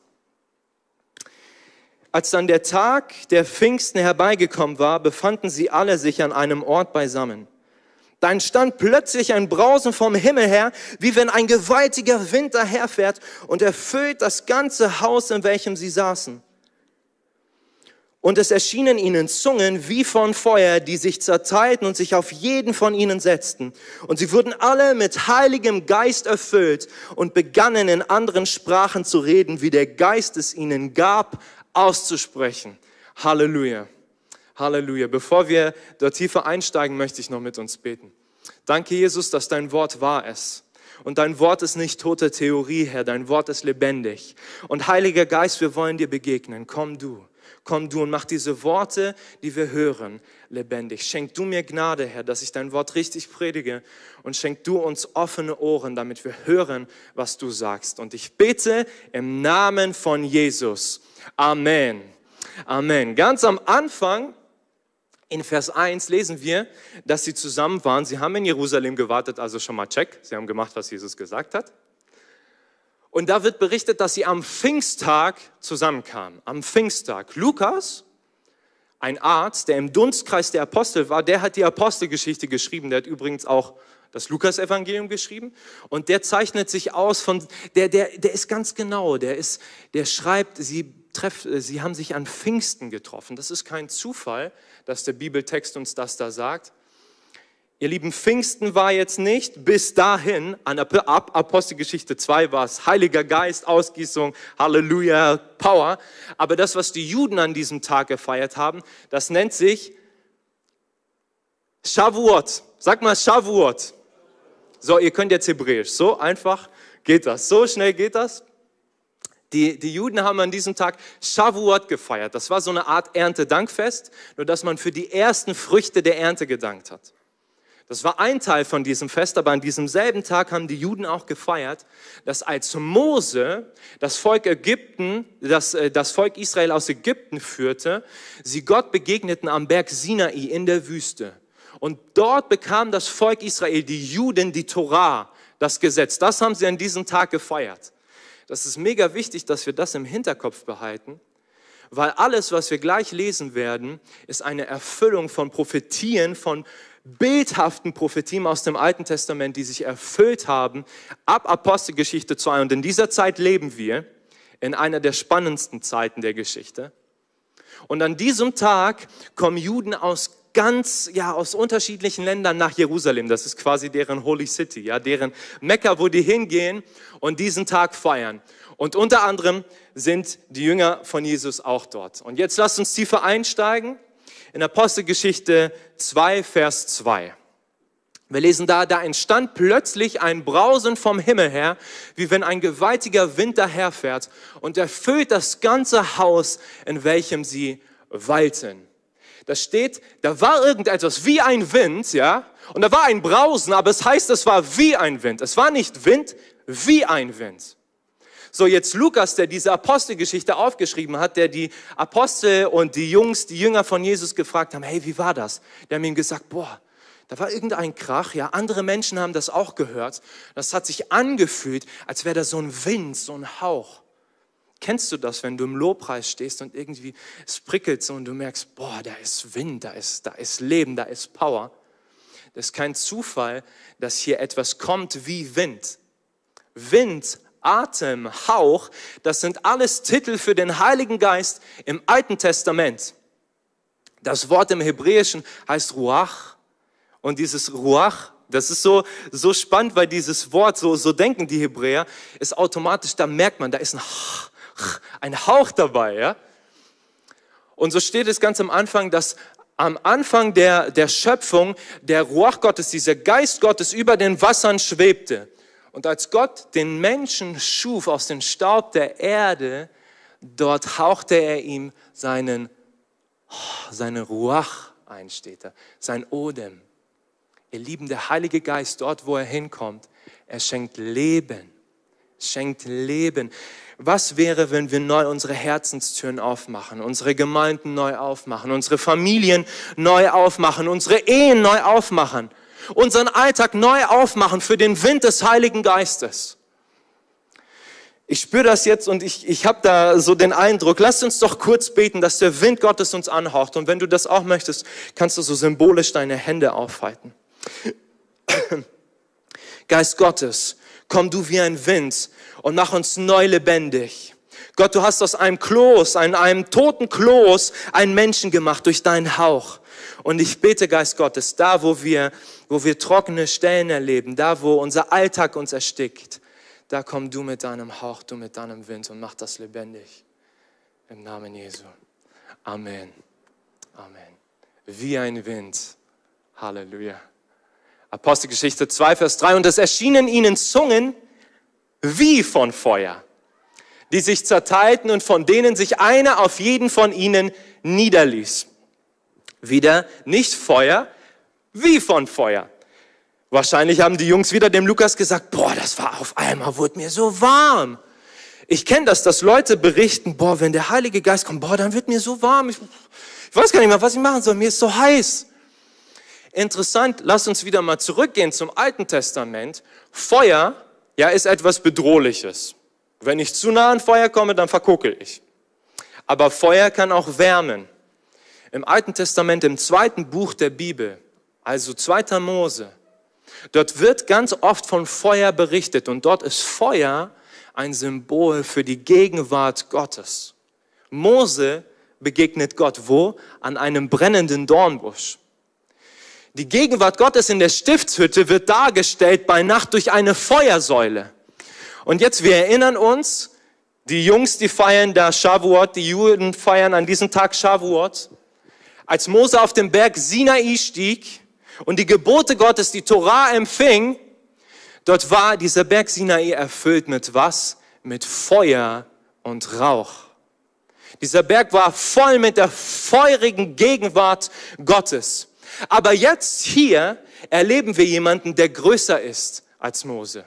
Als dann der Tag der Pfingsten herbeigekommen war, befanden sie alle sich an einem Ort beisammen. Da entstand plötzlich ein Brausen vom Himmel her, wie wenn ein gewaltiger Wind daherfährt und erfüllt das ganze Haus, in welchem sie saßen. Und es erschienen ihnen Zungen wie von Feuer, die sich zerteilten und sich auf jeden von ihnen setzten. Und sie wurden alle mit Heiligem Geist erfüllt und begannen in anderen Sprachen zu reden, wie der Geist es ihnen gab, auszusprechen. Halleluja. Halleluja. Bevor wir dort tiefer einsteigen, möchte ich noch mit uns beten. Danke, Jesus, dass dein Wort wahr ist. Und dein Wort ist nicht tote Theorie, Herr. Dein Wort ist lebendig. Und Heiliger Geist, wir wollen dir begegnen. Komm du. Komm du und mach diese Worte, die wir hören, lebendig. Schenk du mir Gnade, Herr, dass ich dein Wort richtig predige. Und schenk du uns offene Ohren, damit wir hören, was du sagst. Und ich bete im Namen von Jesus. Amen. Amen. Ganz am Anfang, in Vers eins, lesen wir, dass sie zusammen waren. Sie haben in Jerusalem gewartet, also schon mal check. Sie haben gemacht, was Jesus gesagt hat. Und da wird berichtet, dass sie am Pfingsttag zusammenkamen. Am Pfingsttag. Lukas, ein Arzt, der im Dunstkreis der Apostel war, der hat die Apostelgeschichte geschrieben. Der hat übrigens auch das Lukas-Evangelium geschrieben. Und der zeichnet sich aus von, der, der, der ist ganz genau, der ist, der schreibt, sie treff, sie haben sich an Pfingsten getroffen. Das ist kein Zufall, dass der Bibeltext uns das da sagt. Ihr Lieben, Pfingsten war jetzt nicht bis dahin, an ab Apostelgeschichte zwei war es Heiliger Geist, Ausgießung, Halleluja, Power. Aber das, was die Juden an diesem Tag gefeiert haben, das nennt sich Shavuot. Sag mal Shavuot. So, ihr könnt jetzt Hebräisch. So einfach geht das. So schnell geht das. Die, die Juden haben an diesem Tag Shavuot gefeiert. Das war so eine Art Erntedankfest, nur dass man für die ersten Früchte der Ernte gedankt hat. Das war ein Teil von diesem Fest, aber an diesem selben Tag haben die Juden auch gefeiert, dass als Mose das Volk Ägypten, das, das Volk Israel aus Ägypten führte, sie Gott begegneten am Berg Sinai in der Wüste. Und dort bekam das Volk Israel, die Juden, die Torah, das Gesetz. Das haben sie an diesem Tag gefeiert. Das ist mega wichtig, dass wir das im Hinterkopf behalten, weil alles, was wir gleich lesen werden, ist eine Erfüllung von Prophetien, von bildhaften Prophetien aus dem Alten Testament, die sich erfüllt haben ab Apostelgeschichte zwei. Und in dieser Zeit leben wir, in einer der spannendsten Zeiten der Geschichte. Und an diesem Tag kommen Juden aus ganz, ja, aus unterschiedlichen Ländern nach Jerusalem. Das ist quasi deren Holy City, ja, deren Mekka, wo die hingehen und diesen Tag feiern. Und unter anderem sind die Jünger von Jesus auch dort. Und jetzt lasst uns tiefer einsteigen in Apostelgeschichte zwei, Vers zwei. Wir lesen da, da entstand plötzlich ein Brausen vom Himmel her, wie wenn ein gewaltiger Wind daherfährt und erfüllt das ganze Haus, in welchem sie weilten. Da steht, da war irgendetwas wie ein Wind, ja, und da war ein Brausen, aber es heißt, es war wie ein Wind. Es war nicht Wind, wie ein Wind. So, jetzt Lukas, der diese Apostelgeschichte aufgeschrieben hat, der die Apostel und die Jungs, die Jünger von Jesus gefragt haben, hey, wie war das? Die haben ihm gesagt, boah, da war irgendein Krach, ja, andere Menschen haben das auch gehört. Das hat sich angefühlt, als wäre da so ein Wind, so ein Hauch. Kennst du das, wenn du im Lobpreis stehst und irgendwie es prickelt so und du merkst, boah, da ist Wind, da ist, da ist Leben, da ist Power. Das ist kein Zufall, dass hier etwas kommt wie Wind. Wind, Atem, Hauch, das sind alles Titel für den Heiligen Geist im Alten Testament. Das Wort im Hebräischen heißt Ruach und dieses Ruach, das ist so, so spannend, weil dieses Wort, so, so denken die Hebräer, ist automatisch, da merkt man, da ist ein, ein Hauch dabei. Ja? Und so steht es ganz am Anfang, dass am Anfang der, der Schöpfung der Ruach Gottes, dieser Geist Gottes über den Wassern schwebte. Und als Gott den Menschen schuf aus dem Staub der Erde, dort hauchte er ihm seinen, seine Ruach ein, steht da, sein Odem. Ihr Lieben, der Heilige Geist, dort wo er hinkommt, er schenkt Leben, schenkt Leben. Was wäre, wenn wir neu unsere Herzenstüren aufmachen, unsere Gemeinden neu aufmachen, unsere Familien neu aufmachen, unsere Ehen neu aufmachen, unseren Alltag neu aufmachen für den Wind des Heiligen Geistes? Ich spüre das jetzt und ich, ich habe da so den Eindruck, lasst uns doch kurz beten, dass der Wind Gottes uns anhaucht. Und wenn du das auch möchtest, kannst du so symbolisch deine Hände aufhalten. Geist Gottes, komm du wie ein Wind und mach uns neu lebendig. Gott, du hast aus einem Kloß, einem, einem toten Kloß, einen Menschen gemacht durch deinen Hauch. Und ich bete, Geist Gottes, da wo wir, wo wir trockene Stellen erleben, da wo unser Alltag uns erstickt, da komm du mit deinem Hauch, du mit deinem Wind und mach das lebendig. Im Namen Jesu. Amen. Amen. Wie ein Wind. Halleluja. Apostelgeschichte zwei, Vers drei. Und es erschienen ihnen Zungen wie von Feuer, die sich zerteilten und von denen sich eine auf jeden von ihnen niederließ. Wieder nicht Feuer, wie von Feuer. Wahrscheinlich haben die Jungs wieder dem Lukas gesagt, boah, das war auf einmal, wurde mir so warm. Ich kenne das, dass Leute berichten, boah, wenn der Heilige Geist kommt, boah, dann wird mir so warm. Ich, ich weiß gar nicht mehr, was ich machen soll, mir ist so heiß. Interessant, lasst uns wieder mal zurückgehen zum Alten Testament. Feuer, ja, ist etwas Bedrohliches. Wenn ich zu nah an Feuer komme, dann verkuckel ich. Aber Feuer kann auch wärmen. Im Alten Testament, im zweiten Buch der Bibel, also zweiter Mose, dort wird ganz oft von Feuer berichtet und dort ist Feuer ein Symbol für die Gegenwart Gottes. Mose begegnet Gott wo? An einem brennenden Dornbusch. Die Gegenwart Gottes in der Stiftshütte wird dargestellt bei Nacht durch eine Feuersäule. Und jetzt, wir erinnern uns, die Jungs, die feiern da Shavuot, die Juden feiern an diesem Tag Shavuot. Als Mose auf den Berg Sinai stieg und die Gebote Gottes, die Torah empfing, dort war dieser Berg Sinai erfüllt mit was? Mit Feuer und Rauch. Dieser Berg war voll mit der feurigen Gegenwart Gottes. Aber jetzt hier erleben wir jemanden, der größer ist als Mose.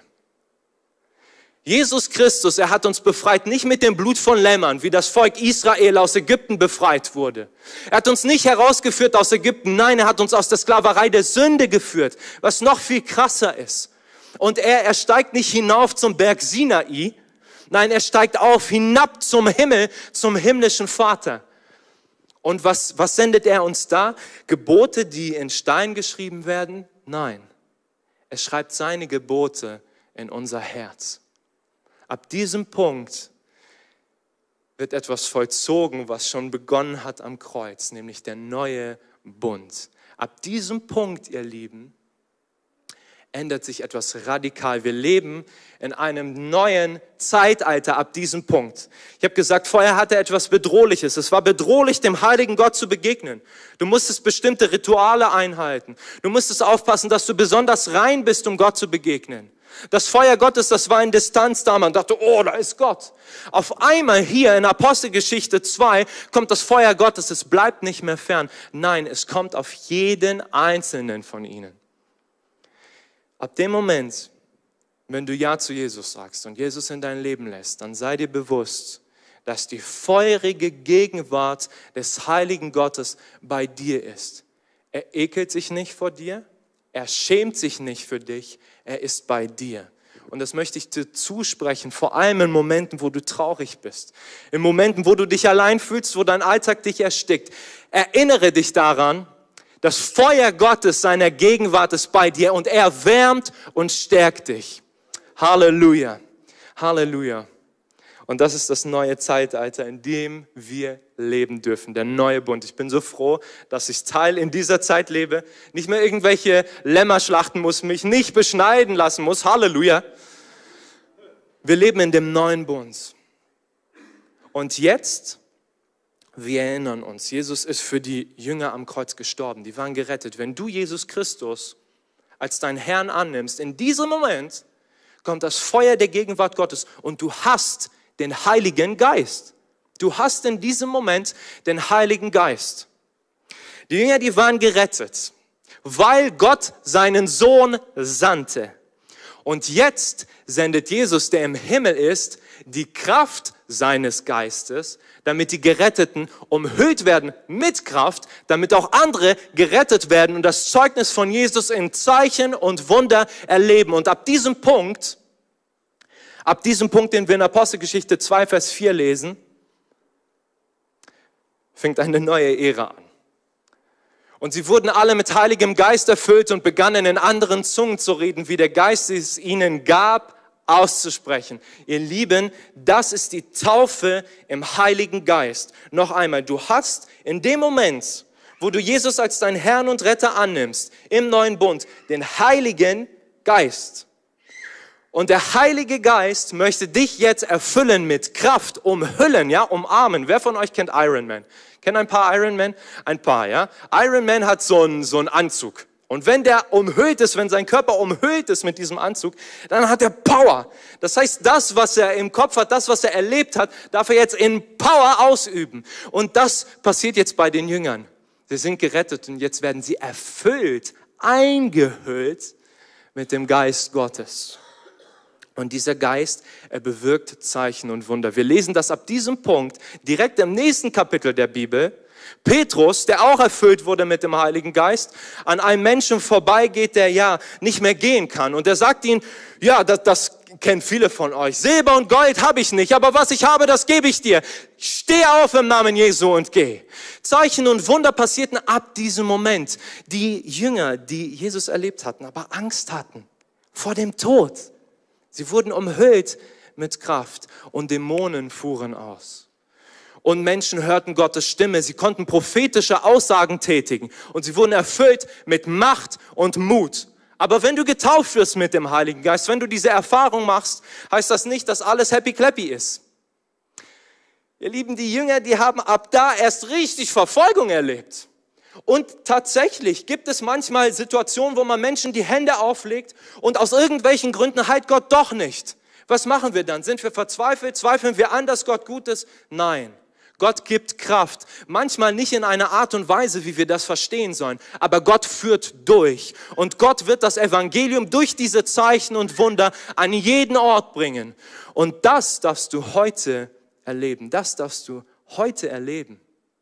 Jesus Christus, er hat uns befreit, nicht mit dem Blut von Lämmern, wie das Volk Israel aus Ägypten befreit wurde. Er hat uns nicht herausgeführt aus Ägypten, nein, er hat uns aus der Sklaverei der Sünde geführt, was noch viel krasser ist. Und er, er steigt nicht hinauf zum Berg Sinai, nein, er steigt auf, hinab zum Himmel, zum himmlischen Vater. Und was, was sendet er uns da? Gebote, die in Stein geschrieben werden? Nein, er schreibt seine Gebote in unser Herz. Ab diesem Punkt wird etwas vollzogen, was schon begonnen hat am Kreuz, nämlich der neue Bund. Ab diesem Punkt, ihr Lieben, ändert sich etwas radikal. Wir leben in einem neuen Zeitalter ab diesem Punkt. Ich habe gesagt, vorher hatte etwas Bedrohliches. Es war bedrohlich, dem heiligen Gott zu begegnen. Du musstest bestimmte Rituale einhalten. Du musstest aufpassen, dass du besonders rein bist, um Gott zu begegnen. Das Feuer Gottes, das war in Distanz da. Man dachte, oh, da ist Gott. Auf einmal hier in Apostelgeschichte zwei kommt das Feuer Gottes. Es bleibt nicht mehr fern. Nein, es kommt auf jeden einzelnen von ihnen. Ab dem Moment, wenn du Ja zu Jesus sagst und Jesus in dein Leben lässt, dann sei dir bewusst, dass die feurige Gegenwart des heiligen Gottes bei dir ist. Er ekelt sich nicht vor dir, er schämt sich nicht für dich, er ist bei dir. Und das möchte ich dir zusprechen, vor allem in Momenten, wo du traurig bist. In Momenten, wo du dich allein fühlst, wo dein Alltag dich erstickt. Erinnere dich daran, das Feuer Gottes, seiner Gegenwart ist bei dir und er wärmt und stärkt dich. Halleluja, Halleluja. Und das ist das neue Zeitalter, in dem wir leben dürfen, der neue Bund. Ich bin so froh, dass ich Teil in dieser Zeit lebe, nicht mehr irgendwelche Lämmer schlachten muss, mich nicht beschneiden lassen muss. Halleluja. Wir leben in dem neuen Bund. Und jetzt, wir erinnern uns, Jesus ist für die Jünger am Kreuz gestorben, die waren gerettet. Wenn du Jesus Christus als deinen Herrn annimmst, in diesem Moment kommt das Feuer der Gegenwart Gottes und du hast den Heiligen Geist. Du hast in diesem Moment den Heiligen Geist. Die Jünger, die waren gerettet, weil Gott seinen Sohn sandte. Und jetzt sendet Jesus, der im Himmel ist, die Kraft seines Geistes, damit die Geretteten umhüllt werden mit Kraft, damit auch andere gerettet werden und das Zeugnis von Jesus in Zeichen und Wunder erleben. Und ab diesem Punkt, ab diesem Punkt, den wir in Apostelgeschichte zwei, Vers vier lesen, fängt eine neue Ära an. Und sie wurden alle mit Heiligem Geist erfüllt und begannen in anderen Zungen zu reden, wie der Geist es ihnen gab, auszusprechen. Ihr Lieben, das ist die Taufe im Heiligen Geist. Noch einmal, du hast in dem Moment, wo du Jesus als deinen Herrn und Retter annimmst, im neuen Bund, den Heiligen Geist. Und der Heilige Geist möchte dich jetzt erfüllen mit Kraft, umhüllen, ja, umarmen. Wer von euch kennt Iron Man? Kennen ein paar Iron Man? Ein paar, ja. Iron Man hat so einen, so einen Anzug. Und wenn der umhüllt ist, wenn sein Körper umhüllt ist mit diesem Anzug, dann hat er Power. Das heißt, das, was er im Kopf hat, das, was er erlebt hat, darf er jetzt in Power ausüben. Und das passiert jetzt bei den Jüngern. Sie sind gerettet und jetzt werden sie erfüllt, eingehüllt mit dem Geist Gottes. Und dieser Geist, er bewirkt Zeichen und Wunder. Wir lesen das ab diesem Punkt direkt im nächsten Kapitel der Bibel. Petrus, der auch erfüllt wurde mit dem Heiligen Geist, an einem Menschen vorbeigeht, der ja nicht mehr gehen kann. Und er sagt ihnen, ja, das, das kennen viele von euch. Silber und Gold habe ich nicht, aber was ich habe, das gebe ich dir. Steh auf im Namen Jesu und geh. Zeichen und Wunder passierten ab diesem Moment. Die Jünger, die Jesus erlebt hatten, aber Angst hatten vor dem Tod. Sie wurden umhüllt mit Kraft und Dämonen fuhren aus. Und Menschen hörten Gottes Stimme, sie konnten prophetische Aussagen tätigen und sie wurden erfüllt mit Macht und Mut. Aber wenn du getauft wirst mit dem Heiligen Geist, wenn du diese Erfahrung machst, heißt das nicht, dass alles happy clappy ist. Ihr Lieben, die Jünger, die haben ab da erst richtig Verfolgung erlebt. Und tatsächlich gibt es manchmal Situationen, wo man Menschen die Hände auflegt und aus irgendwelchen Gründen heilt Gott doch nicht. Was machen wir dann? Sind wir verzweifelt? Zweifeln wir an, dass Gott gut ist? Nein. Gott gibt Kraft. Manchmal nicht in einer Art und Weise, wie wir das verstehen sollen. Aber Gott führt durch. Und Gott wird das Evangelium durch diese Zeichen und Wunder an jeden Ort bringen. Und das darfst du heute erleben. Das darfst du heute erleben.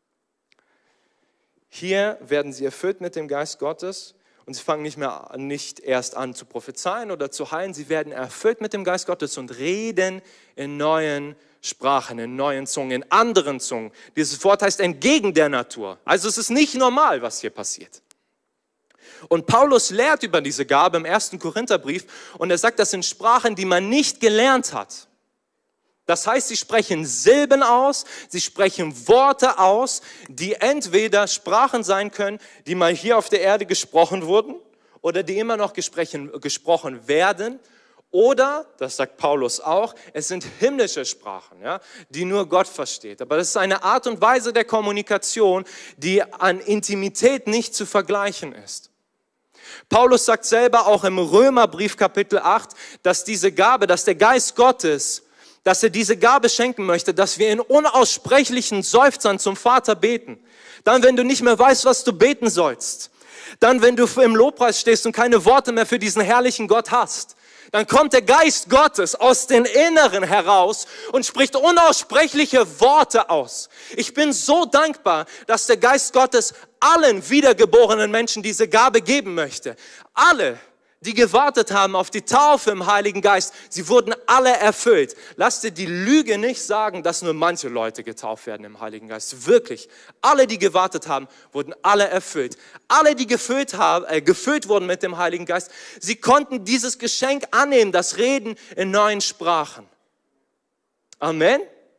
Hier werden sie erfüllt mit dem Geist Gottes und sie fangen nicht mehr nicht erst an zu prophezeien oder zu heilen. Sie werden erfüllt mit dem Geist Gottes und reden in neuen Sprachen, in neuen Zungen, in anderen Zungen. Dieses Wort heißt entgegen der Natur. Also es ist nicht normal, was hier passiert. Und Paulus lehrt über diese Gabe im ersten Korintherbrief und er sagt, das sind Sprachen, die man nicht gelernt hat. Das heißt, sie sprechen Silben aus, sie sprechen Worte aus, die entweder Sprachen sein können, die mal hier auf der Erde gesprochen wurden oder die immer noch gesprochen, gesprochen werden. Oder, das sagt Paulus auch, es sind himmlische Sprachen, ja, die nur Gott versteht. Aber das ist eine Art und Weise der Kommunikation, die an Intimität nicht zu vergleichen ist. Paulus sagt selber auch im Römerbrief Kapitel acht, dass diese Gabe, dass der Geist Gottes, dass er diese Gabe schenken möchte, dass wir in unaussprechlichen Seufzern zum Vater beten. Dann, wenn du nicht mehr weißt, was du beten sollst. Dann, wenn du im Lobpreis stehst und keine Worte mehr für diesen herrlichen Gott hast. Dann kommt der Geist Gottes aus den Inneren heraus und spricht unaussprechliche Worte aus. Ich bin so dankbar, dass der Geist Gottes allen wiedergeborenen Menschen diese Gabe geben möchte. Alle, die gewartet haben auf die Taufe im Heiligen Geist, sie wurden alle erfüllt. Lass dir die Lüge nicht sagen, dass nur manche Leute getauft werden im Heiligen Geist. Wirklich, alle, die gewartet haben, wurden alle erfüllt. Alle, die gefüllt, haben, äh, gefüllt wurden mit dem Heiligen Geist, sie konnten dieses Geschenk annehmen, das Reden in neuen Sprachen. Amen.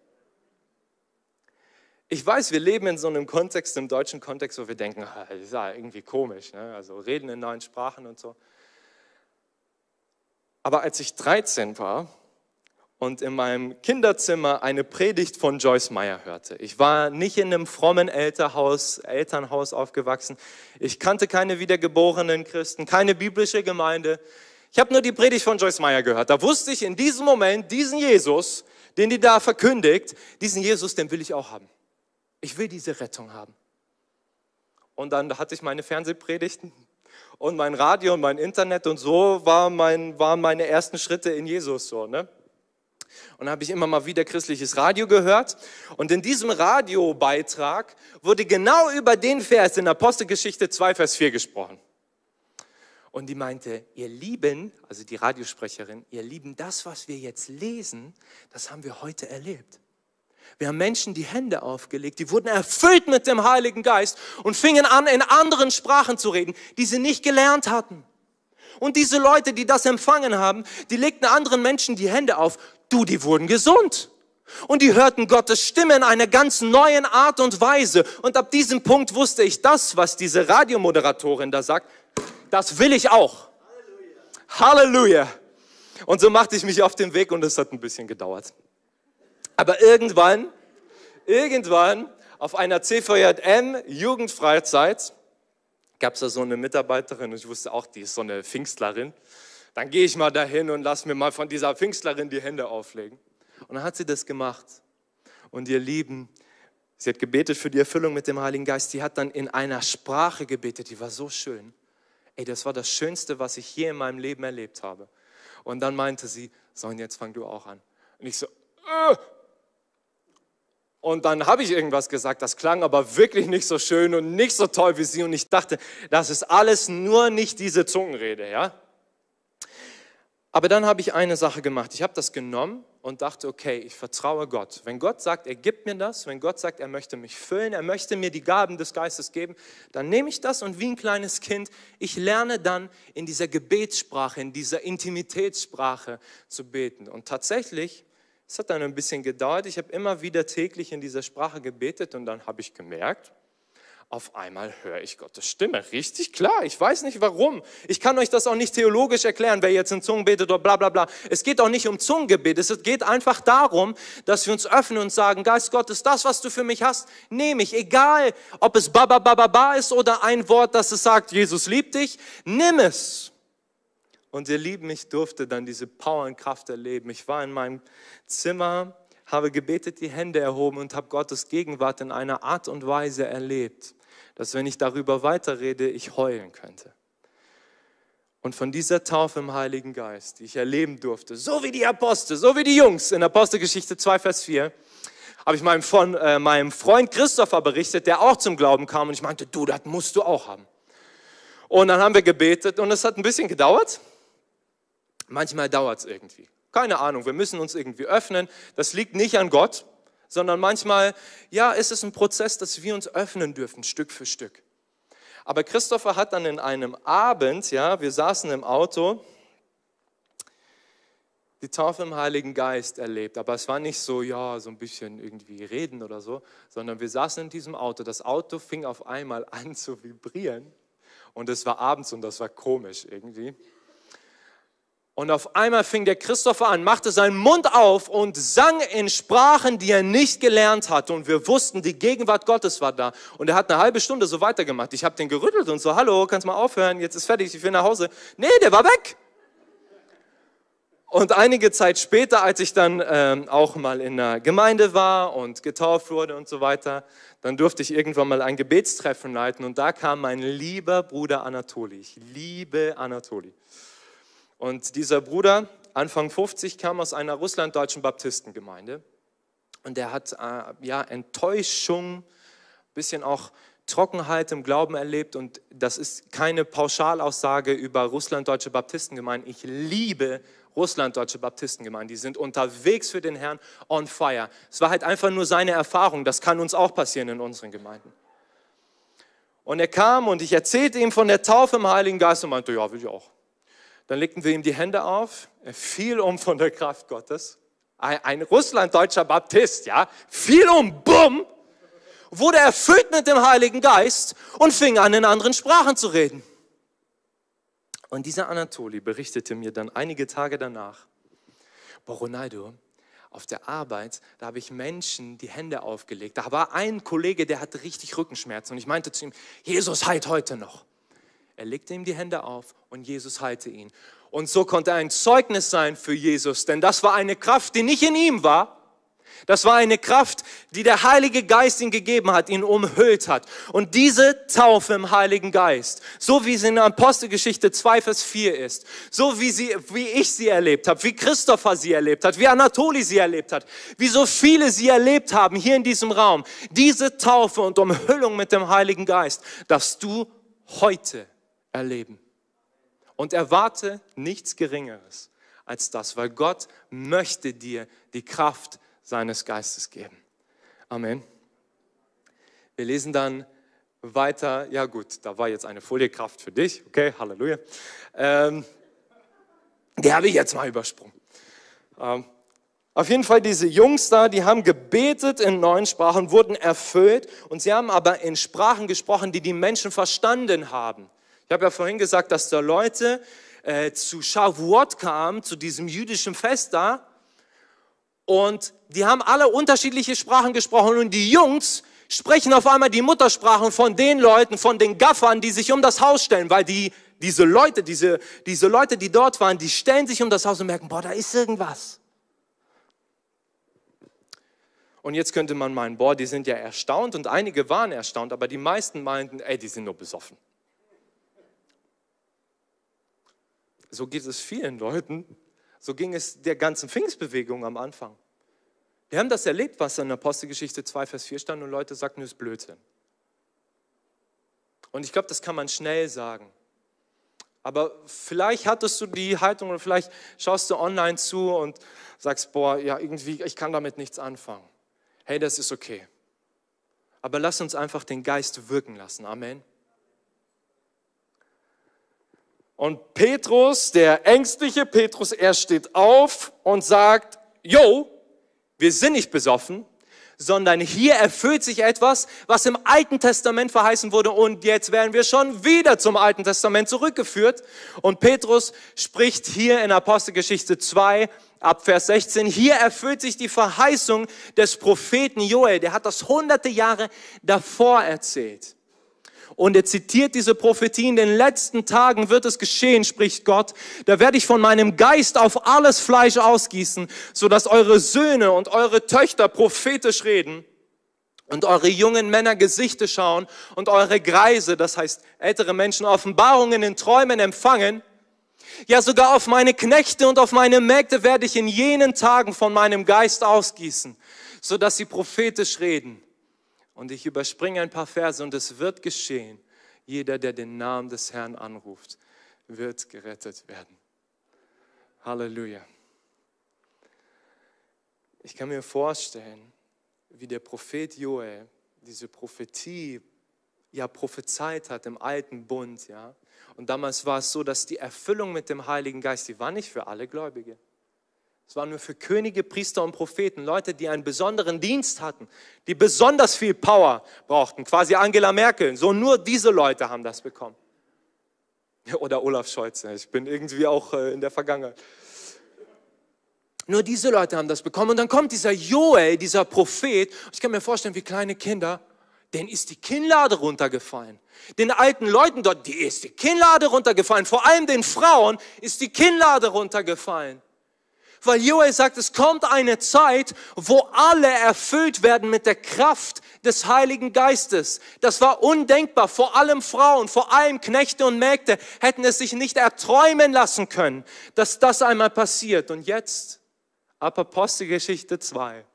Ich weiß, wir leben in so einem Kontext, im deutschen Kontext, wo wir denken, das ist ja irgendwie komisch, ne? Also reden in neuen Sprachen und so. Aber als ich dreizehn war und in meinem Kinderzimmer eine Predigt von Joyce Meyer hörte, ich war nicht in einem frommen Elternhaus, Elternhaus aufgewachsen, ich kannte keine wiedergeborenen Christen, keine biblische Gemeinde, ich habe nur die Predigt von Joyce Meyer gehört. Da wusste ich in diesem Moment, diesen Jesus, den die da verkündigt, diesen Jesus, den will ich auch haben. Ich will diese Rettung haben. Und dann hatte ich meine Fernsehpredigten und mein Radio und mein Internet und so war mein, waren meine ersten Schritte in Jesus so, ne? Und dann habe ich immer mal wieder christliches Radio gehört und in diesem Radiobeitrag wurde genau über den Vers in Apostelgeschichte zwei, Vers vier gesprochen. Und die meinte, ihr Lieben, also die Radiosprecherin, ihr Lieben, das, was wir jetzt lesen, das haben wir heute erlebt. Wir haben Menschen die Hände aufgelegt, die wurden erfüllt mit dem Heiligen Geist und fingen an, in anderen Sprachen zu reden, die sie nicht gelernt hatten. Und diese Leute, die das empfangen haben, die legten anderen Menschen die Hände auf. Du, die wurden gesund. Und die hörten Gottes Stimme in einer ganz neuen Art und Weise. Und ab diesem Punkt wusste ich, das, was diese Radiomoderatorin da sagt, das will ich auch. Halleluja. Halleluja. Und so machte ich mich auf den Weg und es hat ein bisschen gedauert. Aber irgendwann, irgendwann auf einer C V J M-Jugendfreizeit gab es da so eine Mitarbeiterin und ich wusste auch, die ist so eine Pfingstlerin. Dann gehe ich mal dahin und lass mir mal von dieser Pfingstlerin die Hände auflegen. Und dann hat sie das gemacht. Und ihr Lieben, sie hat gebetet für die Erfüllung mit dem Heiligen Geist. Sie hat dann in einer Sprache gebetet, die war so schön. Ey, das war das Schönste, was ich je in meinem Leben erlebt habe. Und dann meinte sie, so und jetzt fang du auch an. Und ich so, äh. Und dann habe ich irgendwas gesagt, das klang aber wirklich nicht so schön und nicht so toll wie sie. Und ich dachte, das ist alles nur nicht diese Zungenrede, ja. Aber dann habe ich eine Sache gemacht. Ich habe das genommen und dachte, okay, ich vertraue Gott. Wenn Gott sagt, er gibt mir das, wenn Gott sagt, er möchte mich füllen, er möchte mir die Gaben des Geistes geben, dann nehme ich das und wie ein kleines Kind, ich lerne dann in dieser Gebetssprache, in dieser Intimitätssprache zu beten. Und tatsächlich, es hat dann ein bisschen gedauert, ich habe immer wieder täglich in dieser Sprache gebetet und dann habe ich gemerkt, auf einmal höre ich Gottes Stimme, richtig klar, ich weiß nicht warum. Ich kann euch das auch nicht theologisch erklären, wer jetzt in Zungen betet oder bla bla bla. Es geht auch nicht um Zungengebet, es geht einfach darum, dass wir uns öffnen und sagen, Geist Gottes, das, was du für mich hast, nehme ich. Egal, ob es ba ba ba ba ba ist oder ein Wort, das es sagt, Jesus liebt dich, nimm es. Und ihr Lieben, ich durfte dann diese Power und Kraft erleben. Ich war in meinem Zimmer, habe gebetet, die Hände erhoben und habe Gottes Gegenwart in einer Art und Weise erlebt, dass wenn ich darüber weiterrede, ich heulen könnte. Und von dieser Taufe im Heiligen Geist, die ich erleben durfte, so wie die Apostel, so wie die Jungs in Apostelgeschichte zwei, Vers vier, habe ich meinem, von, äh, meinem Freund Christopher berichtet, der auch zum Glauben kam und ich meinte, du, das musst du auch haben. Und dann haben wir gebetet und es hat ein bisschen gedauert. Manchmal dauert es irgendwie. Keine Ahnung, wir müssen uns irgendwie öffnen. Das liegt nicht an Gott, sondern manchmal, ja, ist es ein Prozess, dass wir uns öffnen dürfen, Stück für Stück. Aber Christopher hat dann in einem Abend, ja, wir saßen im Auto, die Taufe im Heiligen Geist erlebt. Aber es war nicht so, ja, so ein bisschen irgendwie reden oder so, sondern wir saßen in diesem Auto. Das Auto fing auf einmal an zu vibrieren und es war abends und das war komisch irgendwie. Und auf einmal fing der Christopher an, machte seinen Mund auf und sang in Sprachen, die er nicht gelernt hatte. Und wir wussten, die Gegenwart Gottes war da. Und er hat eine halbe Stunde so weitergemacht. Ich habe den gerüttelt und so, hallo, kannst mal aufhören, jetzt ist fertig, ich will nach Hause. Nee, der war weg. Und einige Zeit später, als ich dann ähm, auch mal in der Gemeinde war und getauft wurde und so weiter, dann durfte ich irgendwann mal ein Gebetstreffen leiten. Und da kam mein lieber Bruder Anatoli. Ich liebe Anatoli. Und dieser Bruder, Anfang fünfzig, kam aus einer russlanddeutschen Baptistengemeinde und der hat äh, ja, Enttäuschung, ein bisschen auch Trockenheit im Glauben erlebt und das ist keine Pauschalaussage über Russlanddeutsche Baptistengemeinden. Ich liebe Russlanddeutsche Baptistengemeinden, die sind unterwegs für den Herrn on fire. Es war halt einfach nur seine Erfahrung, das kann uns auch passieren in unseren Gemeinden. Und er kam und ich erzählte ihm von der Taufe im Heiligen Geist und meinte, ja, will ich auch. Dann legten wir ihm die Hände auf, er fiel um von der Kraft Gottes. Ein, ein Russlanddeutscher Baptist, ja, fiel um, bumm, wurde erfüllt mit dem Heiligen Geist und fing an, in anderen Sprachen zu reden. Und dieser Anatoli berichtete mir dann einige Tage danach, boah, Ronaldo, auf der Arbeit, da habe ich Menschen die Hände aufgelegt. Da war ein Kollege, der hatte richtig Rückenschmerzen und ich meinte zu ihm, Jesus heilt heute noch. Er legte ihm die Hände auf und Jesus heilte ihn. Und so konnte er ein Zeugnis sein für Jesus, denn das war eine Kraft, die nicht in ihm war. Das war eine Kraft, die der Heilige Geist ihm gegeben hat, ihn umhüllt hat. Und diese Taufe im Heiligen Geist, so wie sie in Apostelgeschichte zwei, Vers vier ist, so wie, sie, wie ich sie erlebt habe, wie Christopher sie erlebt hat, wie Anatoli sie erlebt hat, wie so viele sie erlebt haben hier in diesem Raum, diese Taufe und Umhüllung mit dem Heiligen Geist, darfst du heute erleben. Und erwarte nichts Geringeres als das, weil Gott möchte dir die Kraft seines Geistes geben. Amen. Wir lesen dann weiter. Ja gut, da war jetzt eine Foliekraft für dich. Okay, Halleluja. Ähm, die habe ich jetzt mal übersprungen. Ähm, auf jeden Fall diese Jungs da, die haben gebetet in neuen Sprachen, wurden erfüllt und sie haben aber in Sprachen gesprochen, die die Menschen verstanden haben. Ich habe ja vorhin gesagt, dass da Leute äh, zu Shavuot kamen, zu diesem jüdischen Fest da, und die haben alle unterschiedliche Sprachen gesprochen und die Jungs sprechen auf einmal die Muttersprachen von den Leuten, von den Gaffern, die sich um das Haus stellen, weil die, diese Leute, diese, diese Leute, die dort waren, die stellen sich um das Haus und merken, boah, da ist irgendwas. Und jetzt könnte man meinen, boah, die sind ja erstaunt und einige waren erstaunt, aber die meisten meinten, ey, die sind nur besoffen. So geht es vielen Leuten. So ging es der ganzen Pfingstbewegung am Anfang. Wir haben das erlebt, was in Apostelgeschichte zwei, Vers vier stand und Leute sagten, das ist Blödsinn. Und ich glaube, das kann man schnell sagen. Aber vielleicht hattest du die Haltung oder vielleicht schaust du online zu und sagst, boah, ja, irgendwie, ich kann damit nichts anfangen. Hey, das ist okay. Aber lass uns einfach den Geist wirken lassen. Amen. Und Petrus, der ängstliche Petrus, er steht auf und sagt, yo, wir sind nicht besoffen, sondern hier erfüllt sich etwas, was im Alten Testament verheißen wurde und jetzt werden wir schon wieder zum Alten Testament zurückgeführt. Und Petrus spricht hier in Apostelgeschichte zwei, ab Vers sechzehn, hier erfüllt sich die Verheißung des Propheten Joel, der hat das hunderte Jahre davor erzählt. Und er zitiert diese Prophetie, in den letzten Tagen wird es geschehen, spricht Gott, da werde ich von meinem Geist auf alles Fleisch ausgießen, sodass eure Söhne und eure Töchter prophetisch reden und eure jungen Männer Gesichter schauen und eure Greise, das heißt ältere Menschen, Offenbarungen in Träumen empfangen. Ja, sogar auf meine Knechte und auf meine Mägde werde ich in jenen Tagen von meinem Geist ausgießen, sodass sie prophetisch reden. Und ich überspringe ein paar Verse und es wird geschehen. Jeder, der den Namen des Herrn anruft, wird gerettet werden. Halleluja. Ich kann mir vorstellen, wie der Prophet Joel diese Prophetie ja prophezeit hat im alten Bund. Ja? Und damals war es so, dass die Erfüllung mit dem Heiligen Geist, die war nicht für alle Gläubige. Es war nur für Könige, Priester und Propheten, Leute, die einen besonderen Dienst hatten, die besonders viel Power brauchten, quasi Angela Merkel. So nur diese Leute haben das bekommen. Oder Olaf Scholz, ich bin irgendwie auch in der Vergangenheit. Nur diese Leute haben das bekommen und dann kommt dieser Joel, dieser Prophet, ich kann mir vorstellen, wie kleine Kinder, denen ist die Kinnlade runtergefallen. Den alten Leuten dort, die ist die Kinnlade runtergefallen. Vor allem den Frauen ist die Kinnlade runtergefallen. Weil Joel sagt, es kommt eine Zeit, wo alle erfüllt werden mit der Kraft des Heiligen Geistes. Das war undenkbar. Vor allem Frauen, vor allem Knechte und Mägde hätten es sich nicht erträumen lassen können, dass das einmal passiert. Und jetzt, ab Apostelgeschichte zwei,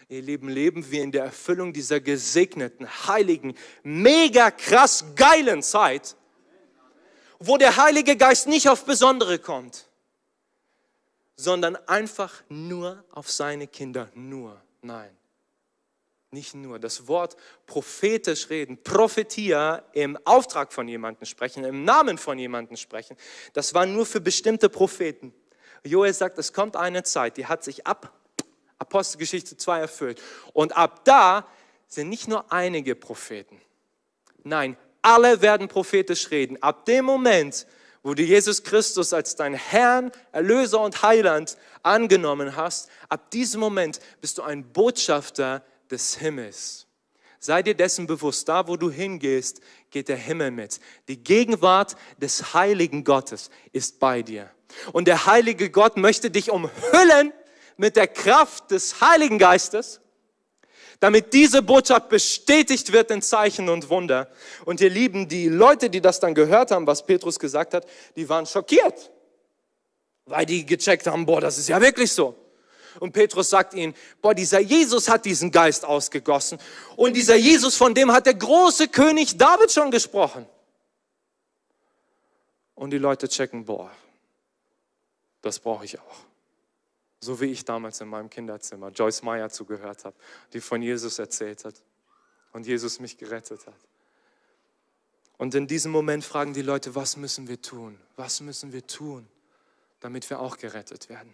Ihr Lieben, leben wir in der Erfüllung dieser gesegneten, heiligen, mega krass geilen Zeit, wo der Heilige Geist nicht auf Besondere kommt, sondern einfach nur auf seine Kinder. Nur, nein, nicht nur. Das Wort prophetisch reden, Prophetia, im Auftrag von jemandem sprechen, im Namen von jemandem sprechen, das war nur für bestimmte Propheten. Joel sagt, es kommt eine Zeit, die hat sich ab Apostelgeschichte zwei erfüllt. Und ab da sind nicht nur einige Propheten. Nein, alle werden prophetisch reden. Ab dem Moment, wo du Jesus Christus als dein Herrn, Erlöser und Heiland angenommen hast, ab diesem Moment bist du ein Botschafter des Himmels. Sei dir dessen bewusst, da wo du hingehst, geht der Himmel mit. Die Gegenwart des heiligen Gottes ist bei dir. Und der heilige Gott möchte dich umhüllen mit der Kraft des Heiligen Geistes, damit diese Botschaft bestätigt wird in Zeichen und Wunder. Und ihr Lieben, die Leute, die das dann gehört haben, was Petrus gesagt hat, die waren schockiert, weil die gecheckt haben, boah, das ist ja wirklich so. Und Petrus sagt ihnen, boah, dieser Jesus hat diesen Geist ausgegossen. Und dieser Jesus, von dem hat der große König David schon gesprochen. Und die Leute checken, boah, das brauche ich auch. So wie ich damals in meinem Kinderzimmer Joyce Meyer zugehört habe, die von Jesus erzählt hat und Jesus mich gerettet hat. Und in diesem Moment fragen die Leute, was müssen wir tun? Was müssen wir tun, damit wir auch gerettet werden?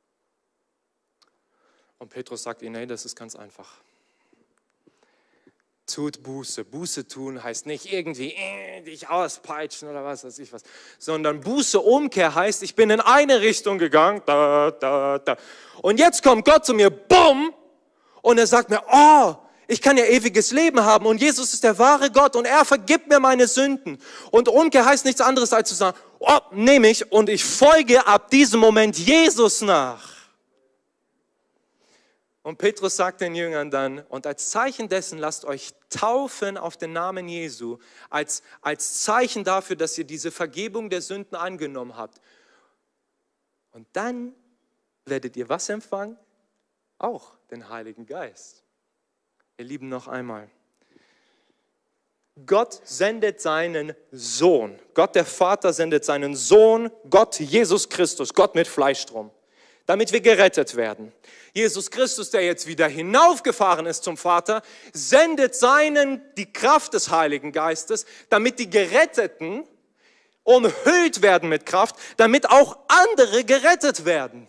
Und Petrus sagt ihnen, hey, das ist ganz einfach. Tut Buße. Buße tun heißt nicht irgendwie äh, dich auspeitschen oder was weiß ich was, sondern Buße, Umkehr heißt, ich bin in eine Richtung gegangen, da, da, da. Und jetzt kommt Gott zu mir, bumm, und er sagt mir, oh, ich kann ja ewiges Leben haben und Jesus ist der wahre Gott und er vergibt mir meine Sünden. Und Umkehr heißt nichts anderes als zu sagen, oh, nehme ich und ich folge ab diesem Moment Jesus nach. Und Petrus sagt den Jüngern dann, und als Zeichen dessen lasst euch taufen auf den Namen Jesu, als, als Zeichen dafür, dass ihr diese Vergebung der Sünden angenommen habt. Und dann werdet ihr was empfangen? Auch den Heiligen Geist. Ihr Lieben, noch einmal. Gott sendet seinen Sohn. Gott der Vater sendet seinen Sohn, Gott Jesus Christus, Gott mit Fleischstrom, damit wir gerettet werden. Jesus Christus, der jetzt wieder hinaufgefahren ist zum Vater, sendet seinen, die Kraft des Heiligen Geistes, damit die Geretteten umhüllt werden mit Kraft, damit auch andere gerettet werden.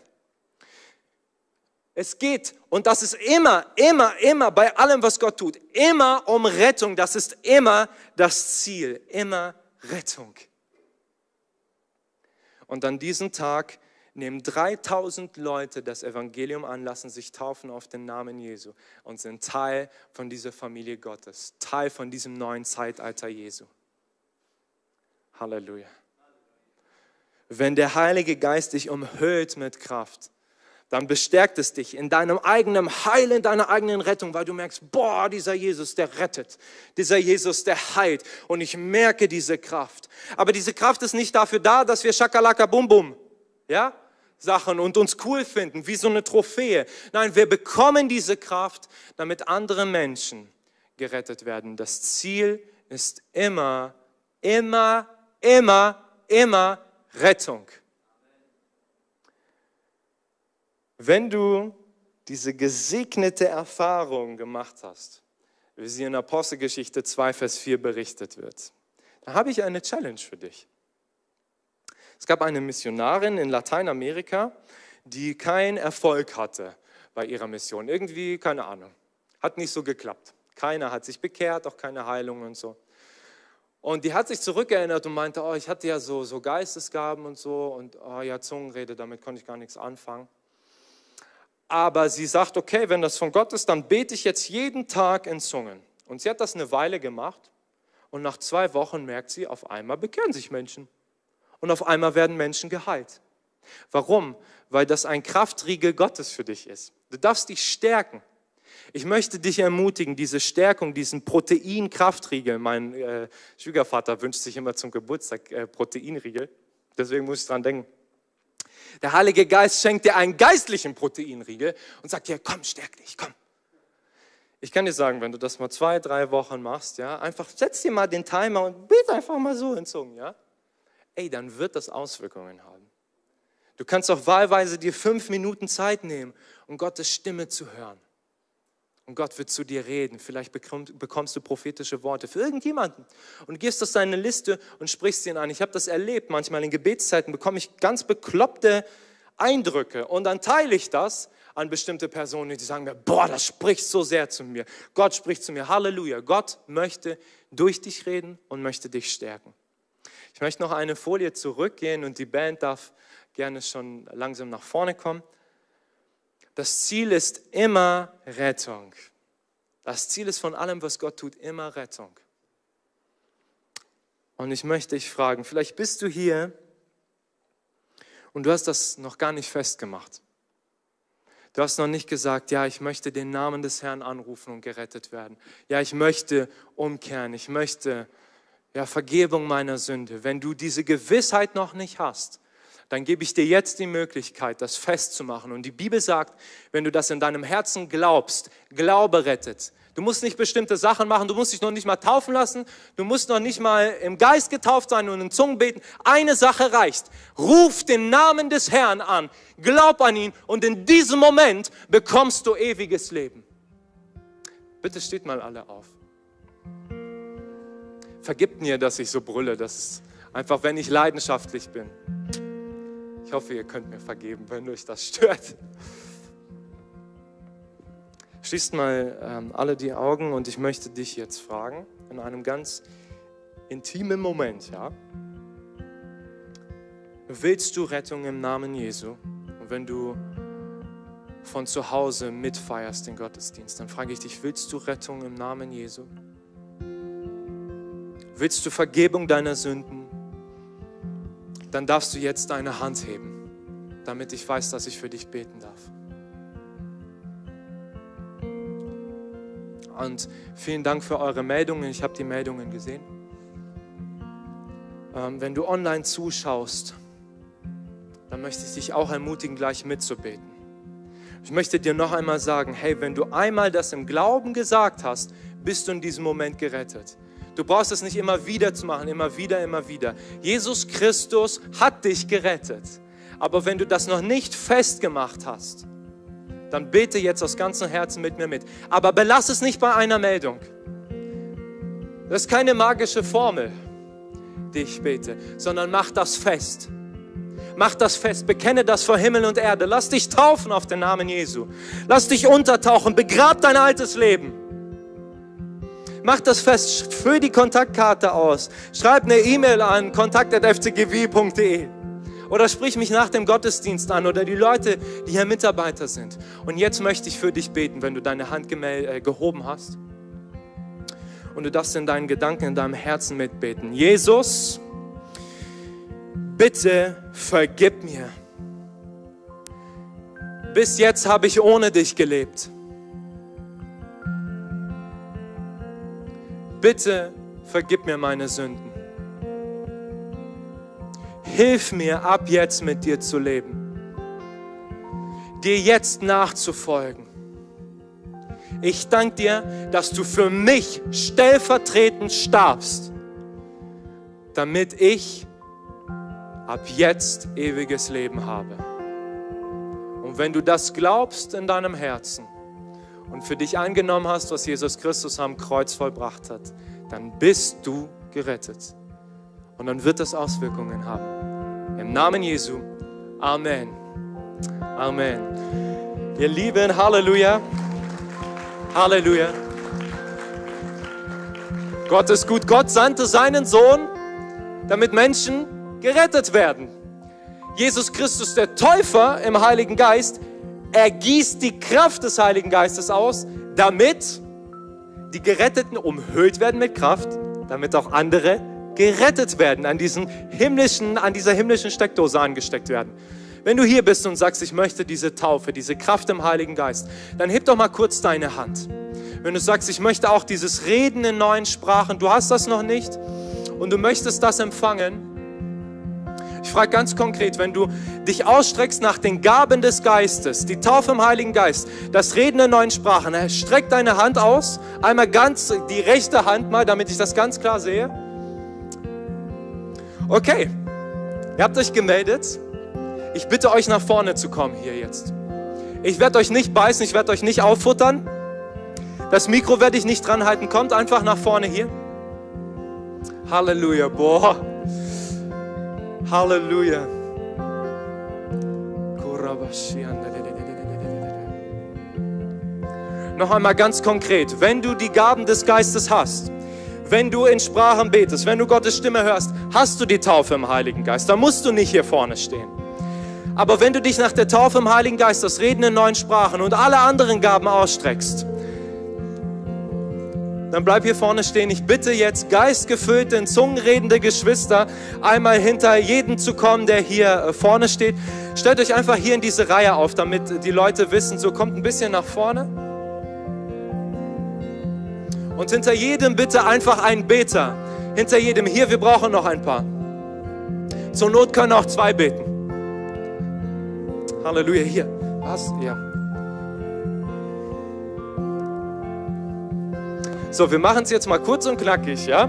Es geht, und das ist immer, immer, immer bei allem, was Gott tut, immer um Rettung. Das ist immer das Ziel, immer Rettung. Und an diesem Tag nehmen dreitausend Leute das Evangelium an, lassen sich taufen auf den Namen Jesu und sind Teil von dieser Familie Gottes, Teil von diesem neuen Zeitalter Jesu. Halleluja. Wenn der Heilige Geist dich umhüllt mit Kraft, dann bestärkt es dich in deinem eigenen Heil, in deiner eigenen Rettung, weil du merkst, boah, dieser Jesus, der rettet, dieser Jesus, der heilt und ich merke diese Kraft. Aber diese Kraft ist nicht dafür da, dass wir Schakalaka Bum Bum, ja, Sachen und uns cool finden, wie so eine Trophäe. Nein, wir bekommen diese Kraft, damit andere Menschen gerettet werden. Das Ziel ist immer, immer, immer, immer Rettung. Wenn du diese gesegnete Erfahrung gemacht hast, wie sie in Apostelgeschichte zwei, Vers vier berichtet wird, dann habe ich eine Challenge für dich. Es gab eine Missionarin in Lateinamerika, die keinen Erfolg hatte bei ihrer Mission. Irgendwie, keine Ahnung, hat nicht so geklappt. Keiner hat sich bekehrt, auch keine Heilung und so. Und die hat sich zurückerinnert und meinte, oh, ich hatte ja so, so Geistesgaben und so und oh, ja, Zungenrede, damit konnte ich gar nichts anfangen. Aber sie sagt, okay, wenn das von Gott ist, dann bete ich jetzt jeden Tag in Zungen. Und sie hat das eine Weile gemacht und nach zwei Wochen merkt sie, auf einmal bekehren sich Menschen. Und auf einmal werden Menschen geheilt. Warum? Weil das ein Kraftriegel Gottes für dich ist. Du darfst dich stärken. Ich möchte dich ermutigen, diese Stärkung, diesen Protein-Kraftriegel, mein äh, Schwiegervater wünscht sich immer zum Geburtstag äh, Proteinriegel, deswegen muss ich dran denken. Der Heilige Geist schenkt dir einen geistlichen Proteinriegel und sagt dir, komm, stärk dich, komm. Ich kann dir sagen, wenn du das mal zwei, drei Wochen machst, ja, einfach setz dir mal den Timer und bete einfach mal so in Zungen, ja. Ey, dann wird das Auswirkungen haben. Du kannst auch wahlweise dir fünf Minuten Zeit nehmen, um Gottes Stimme zu hören. Und Gott wird zu dir reden. Vielleicht bekommst du prophetische Worte für irgendjemanden und gibst das deine Liste und sprichst ihn an. Ich habe das erlebt. Manchmal in Gebetszeiten bekomme ich ganz bekloppte Eindrücke und dann teile ich das an bestimmte Personen, die sagen mir, boah, das spricht so sehr zu mir. Gott spricht zu mir. Halleluja. Gott möchte durch dich reden und möchte dich stärken. Ich möchte noch eine Folie zurückgehen und die Band darf gerne schon langsam nach vorne kommen. Das Ziel ist immer Rettung. Das Ziel ist von allem, was Gott tut, immer Rettung. Und ich möchte dich fragen, vielleicht bist du hier und du hast das noch gar nicht festgemacht. Du hast noch nicht gesagt, ja, ich möchte den Namen des Herrn anrufen und gerettet werden. Ja, ich möchte umkehren, ich möchte ja, Vergebung meiner Sünde. Wenn du diese Gewissheit noch nicht hast, dann gebe ich dir jetzt die Möglichkeit, das festzumachen. Und die Bibel sagt, wenn du das in deinem Herzen glaubst, Glaube rettet. Du musst nicht bestimmte Sachen machen, du musst dich noch nicht mal taufen lassen, du musst noch nicht mal im Geist getauft sein und in Zungen beten. Eine Sache reicht. Ruf den Namen des Herrn an, glaub an ihn und in diesem Moment bekommst du ewiges Leben. Bitte steht mal alle auf. Vergibt mir, dass ich so brülle, das ist einfach, wenn ich leidenschaftlich bin. Ich hoffe, ihr könnt mir vergeben, wenn euch das stört. Schließt mal ähm, alle die Augen und ich möchte dich jetzt fragen, in einem ganz intimen Moment, ja? Willst du Rettung im Namen Jesu? Und wenn du von zu Hause mitfeierst den Gottesdienst, dann frage ich dich, willst du Rettung im Namen Jesu? Willst du Vergebung deiner Sünden? Dann darfst du jetzt deine Hand heben, damit ich weiß, dass ich für dich beten darf. Und vielen Dank für eure Meldungen. Ich habe die Meldungen gesehen. Ähm, wenn du online zuschaust, dann möchte ich dich auch ermutigen, gleich mitzubeten. Ich möchte dir noch einmal sagen, hey, wenn du einmal das im Glauben gesagt hast, bist du in diesem Moment gerettet. Du brauchst es nicht immer wieder zu machen, immer wieder, immer wieder. Jesus Christus hat dich gerettet. Aber wenn du das noch nicht festgemacht hast, dann bete jetzt aus ganzem Herzen mit mir mit. Aber belass es nicht bei einer Meldung. Das ist keine magische Formel, die ich bete, sondern mach das fest. Mach das fest, bekenne das vor Himmel und Erde. Lass dich taufen auf den Namen Jesu. Lass dich untertauchen, begrab dein altes Leben. Mach das fest, füll die Kontaktkarte aus. Schreib eine E-Mail an kontakt at f c g w punkt d e oder sprich mich nach dem Gottesdienst an oder die Leute, die hier Mitarbeiter sind. Und jetzt möchte ich für dich beten, wenn du deine Hand äh, gehoben hast. Und du darfst in deinen Gedanken, in deinem Herzen mitbeten. Jesus, bitte vergib mir. Bis jetzt habe ich ohne dich gelebt. Bitte vergib mir meine Sünden. Hilf mir, ab jetzt mit dir zu leben. Dir jetzt nachzufolgen. Ich danke dir, dass du für mich stellvertretend starbst, damit ich ab jetzt ewiges Leben habe. Und wenn du das glaubst in deinem Herzen und für dich angenommen hast, was Jesus Christus am Kreuz vollbracht hat, dann bist du gerettet. Und dann wird das Auswirkungen haben. Im Namen Jesu. Amen. Amen. Ihr Lieben, Halleluja. Halleluja. Gott ist gut. Gott sandte seinen Sohn, damit Menschen gerettet werden. Jesus Christus, der Täufer im Heiligen Geist, ergießt die Kraft des Heiligen Geistes aus, damit die Geretteten umhüllt werden mit Kraft, damit auch andere gerettet werden, an diesen himmlischen, an dieser himmlischen Steckdose angesteckt werden. Wenn du hier bist und sagst, ich möchte diese Taufe, diese Kraft im Heiligen Geist, dann heb doch mal kurz deine Hand. Wenn du sagst, ich möchte auch dieses Reden in neuen Sprachen, du hast das noch nicht und du möchtest das empfangen, Ich frage ganz konkret, wenn du dich ausstreckst nach den Gaben des Geistes, die Taufe im Heiligen Geist, das Reden in neuen Sprachen, streck deine Hand aus, einmal ganz die rechte Hand mal, damit ich das ganz klar sehe. Okay, ihr habt euch gemeldet. Ich bitte euch nach vorne zu kommen hier jetzt. Ich werde euch nicht beißen, ich werde euch nicht auffuttern. Das Mikro werde ich nicht dran halten. Kommt einfach nach vorne hier. Halleluja, boah. Halleluja. Noch einmal ganz konkret, wenn du die Gaben des Geistes hast, wenn du in Sprachen betest, wenn du Gottes Stimme hörst, hast du die Taufe im Heiligen Geist. Da musst du nicht hier vorne stehen. Aber wenn du dich nach der Taufe im Heiligen Geist, das Reden in neuen Sprachen und alle anderen Gaben ausstreckst, dann bleib hier vorne stehen. Ich bitte jetzt geistgefüllte, in Zungen redende Geschwister, einmal hinter jeden zu kommen, der hier vorne steht. Stellt euch einfach hier in diese Reihe auf, damit die Leute wissen, so kommt ein bisschen nach vorne. Und hinter jedem bitte einfach einen Beter. Hinter jedem. Hier, wir brauchen noch ein paar. Zur Not können auch zwei beten. Halleluja, hier. Was? Ja. So, wir machen es jetzt mal kurz und knackig, ja?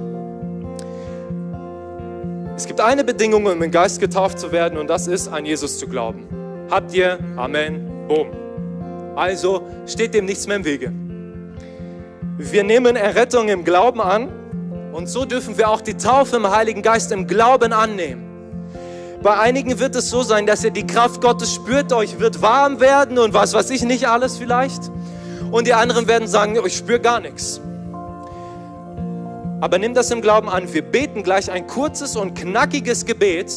Es gibt eine Bedingung, um im Geist getauft zu werden, und das ist, an Jesus zu glauben. Habt ihr? Amen. Boom. Also steht dem nichts mehr im Wege. Wir nehmen Errettung im Glauben an, und so dürfen wir auch die Taufe im Heiligen Geist im Glauben annehmen. Bei einigen wird es so sein, dass ihr die Kraft Gottes spürt, euch wird warm werden und was weiß ich nicht alles vielleicht. Und die anderen werden sagen, ich spüre gar nichts. Aber nimm das im Glauben an. Wir beten gleich ein kurzes und knackiges Gebet.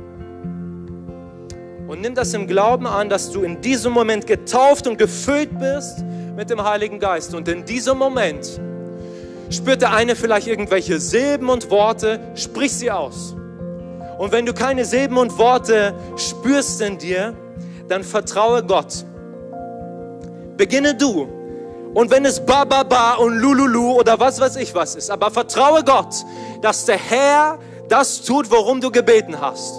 Und nimm das im Glauben an, dass du in diesem Moment getauft und gefüllt bist mit dem Heiligen Geist. Und in diesem Moment spürt der eine vielleicht irgendwelche Silben und Worte, sprich sie aus. Und wenn du keine Silben und Worte spürst in dir, dann vertraue Gott. Beginne du. Und wenn es ba, ba, ba und lululu oder was weiß ich was ist, aber vertraue Gott, dass der Herr das tut, worum du gebeten hast.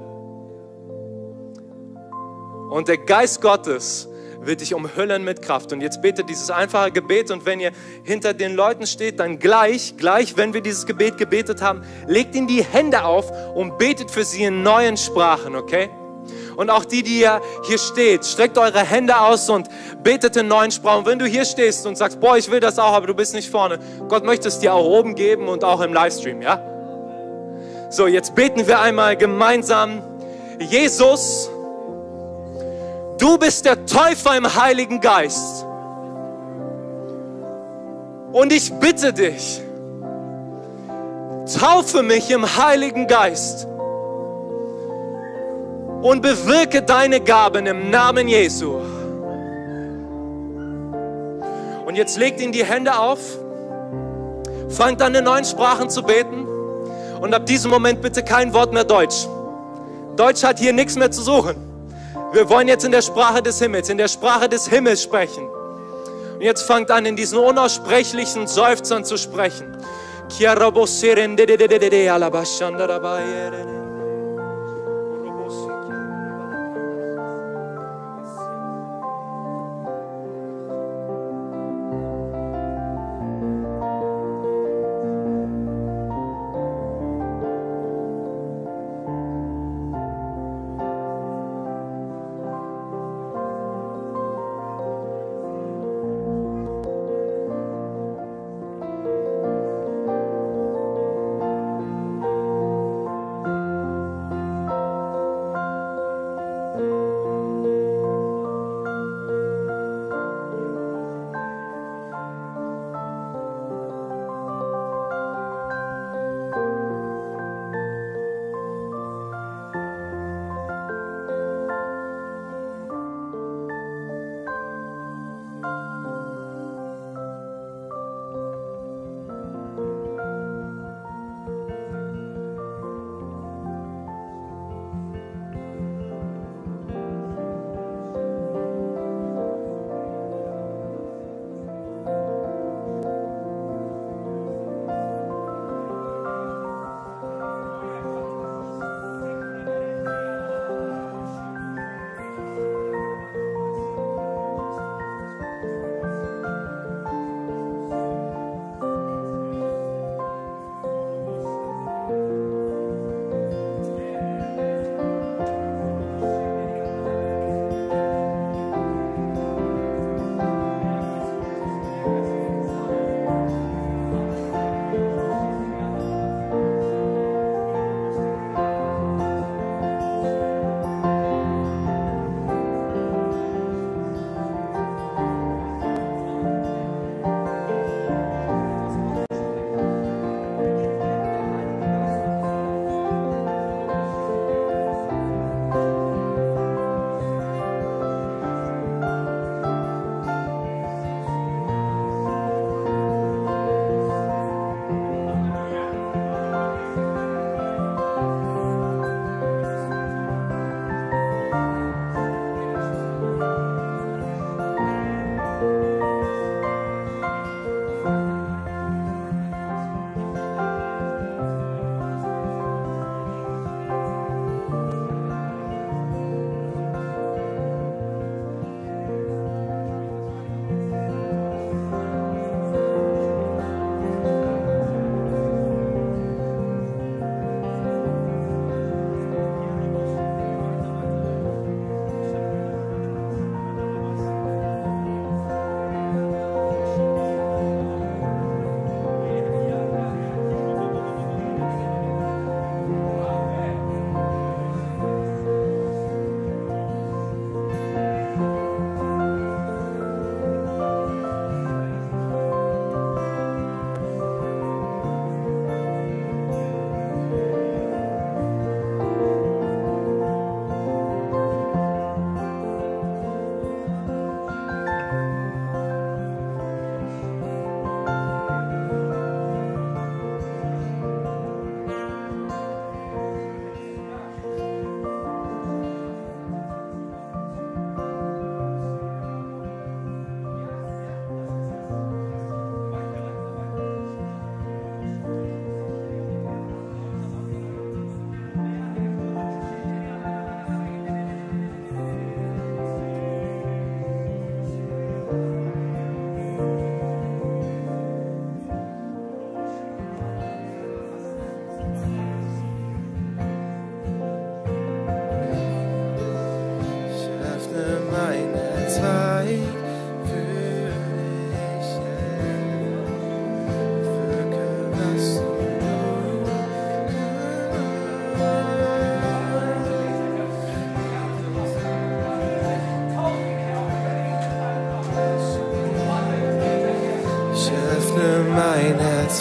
Und der Geist Gottes wird dich umhüllen mit Kraft. Und jetzt bete dieses einfache Gebet, und wenn ihr hinter den Leuten steht, dann gleich, gleich, wenn wir dieses Gebet gebetet haben, legt ihnen die Hände auf und betet für sie in neuen Sprachen, okay? Und auch die, die hier steht, streckt eure Hände aus und betet in neuen Sprachen. Und wenn du hier stehst und sagst, boah, ich will das auch, aber du bist nicht vorne, Gott möchte es dir auch oben geben und auch im Livestream, ja? So, jetzt beten wir einmal gemeinsam. Jesus, du bist der Täufer im Heiligen Geist. Und ich bitte dich, taufe mich im Heiligen Geist und bewirke deine Gaben im Namen Jesu. Und jetzt legt ihn die Hände auf, fangt an in neuen Sprachen zu beten, und ab diesem Moment bitte kein Wort mehr Deutsch. Deutsch hat hier nichts mehr zu suchen. Wir wollen jetzt in der Sprache des Himmels, in der Sprache des Himmels sprechen. Und jetzt fangt an, in diesen unaussprechlichen Seufzern zu sprechen.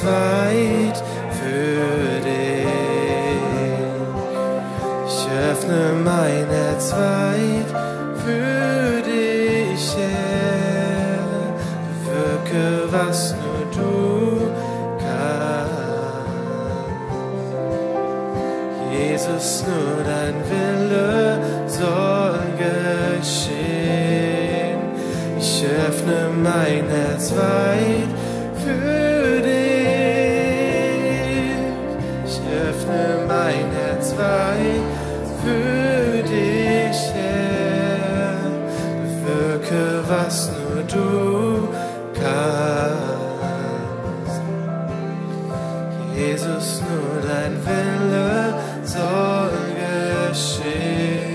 weit für dich. Ich öffne mein Herz weit für dich, Herr. Bewirke, was nur du kannst. Jesus, nur dein Wille soll geschehen. Ich öffne mein Herz weit für dich. Ich öffne mein Herz weit für dich, Herr. Bewirke, was nur du kannst. Jesus, nur dein Wille soll geschehen.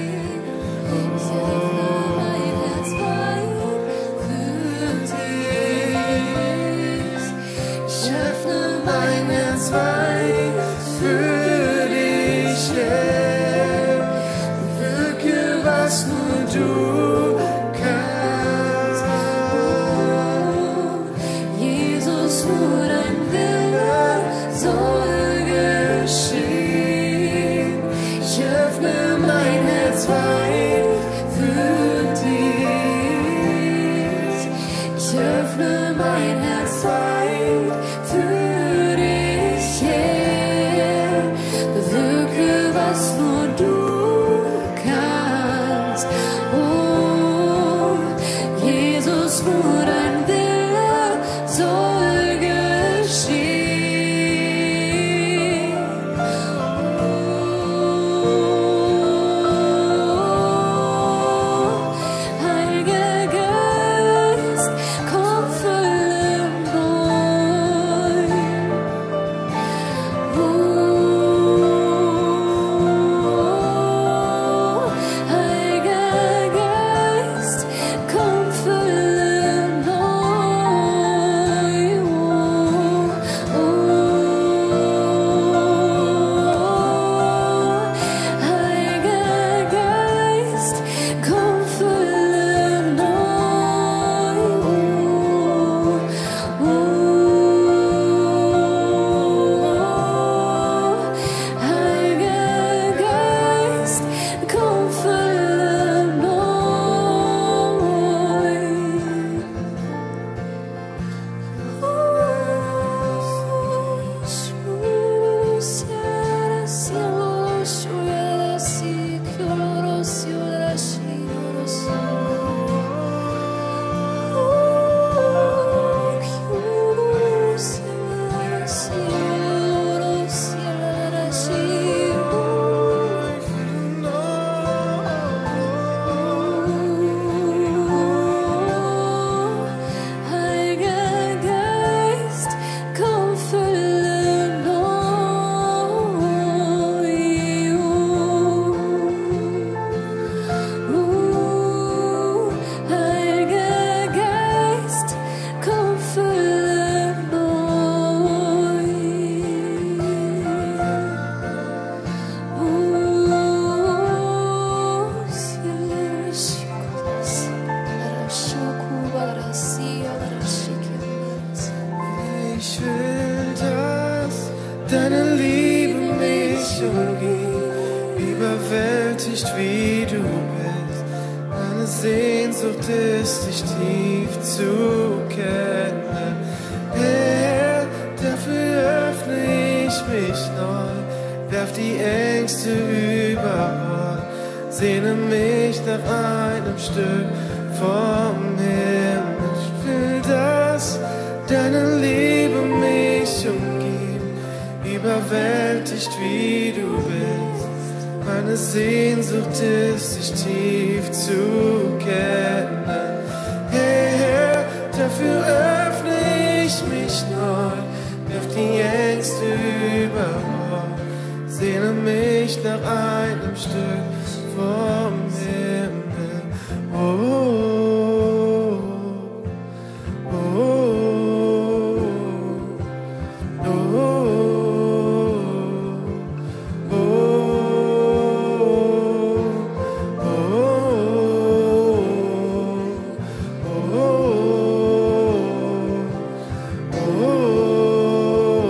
Oh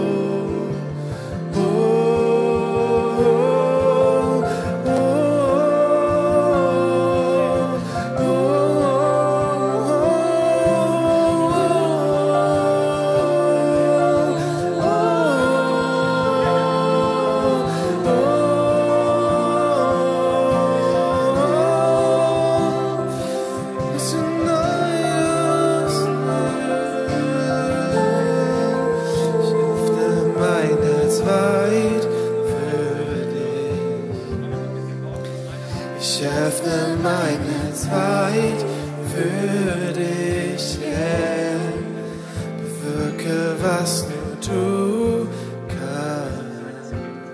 mein Herz weit für dich, Herr. Bewirke, was nur du kannst.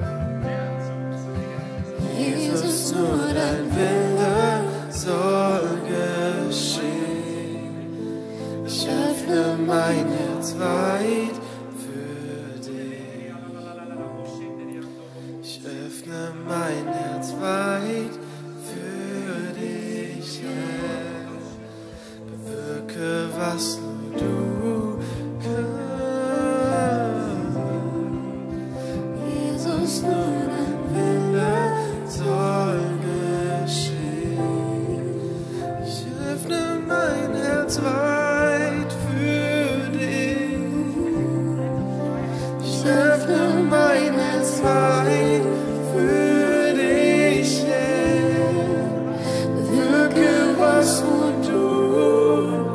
Jesus, nur dein Wille soll geschehen. Ich öffne mein Herz weit für dich. Ich öffne mein Herz weit für dich, Herr. Bewirke, was nur du kannst. Jesus, nur dein Wille soll geschehen. Ich öffne mein Herz weit für dich. Ich öffne mein Herz weit für dich, Herr. Bewirke, was nur du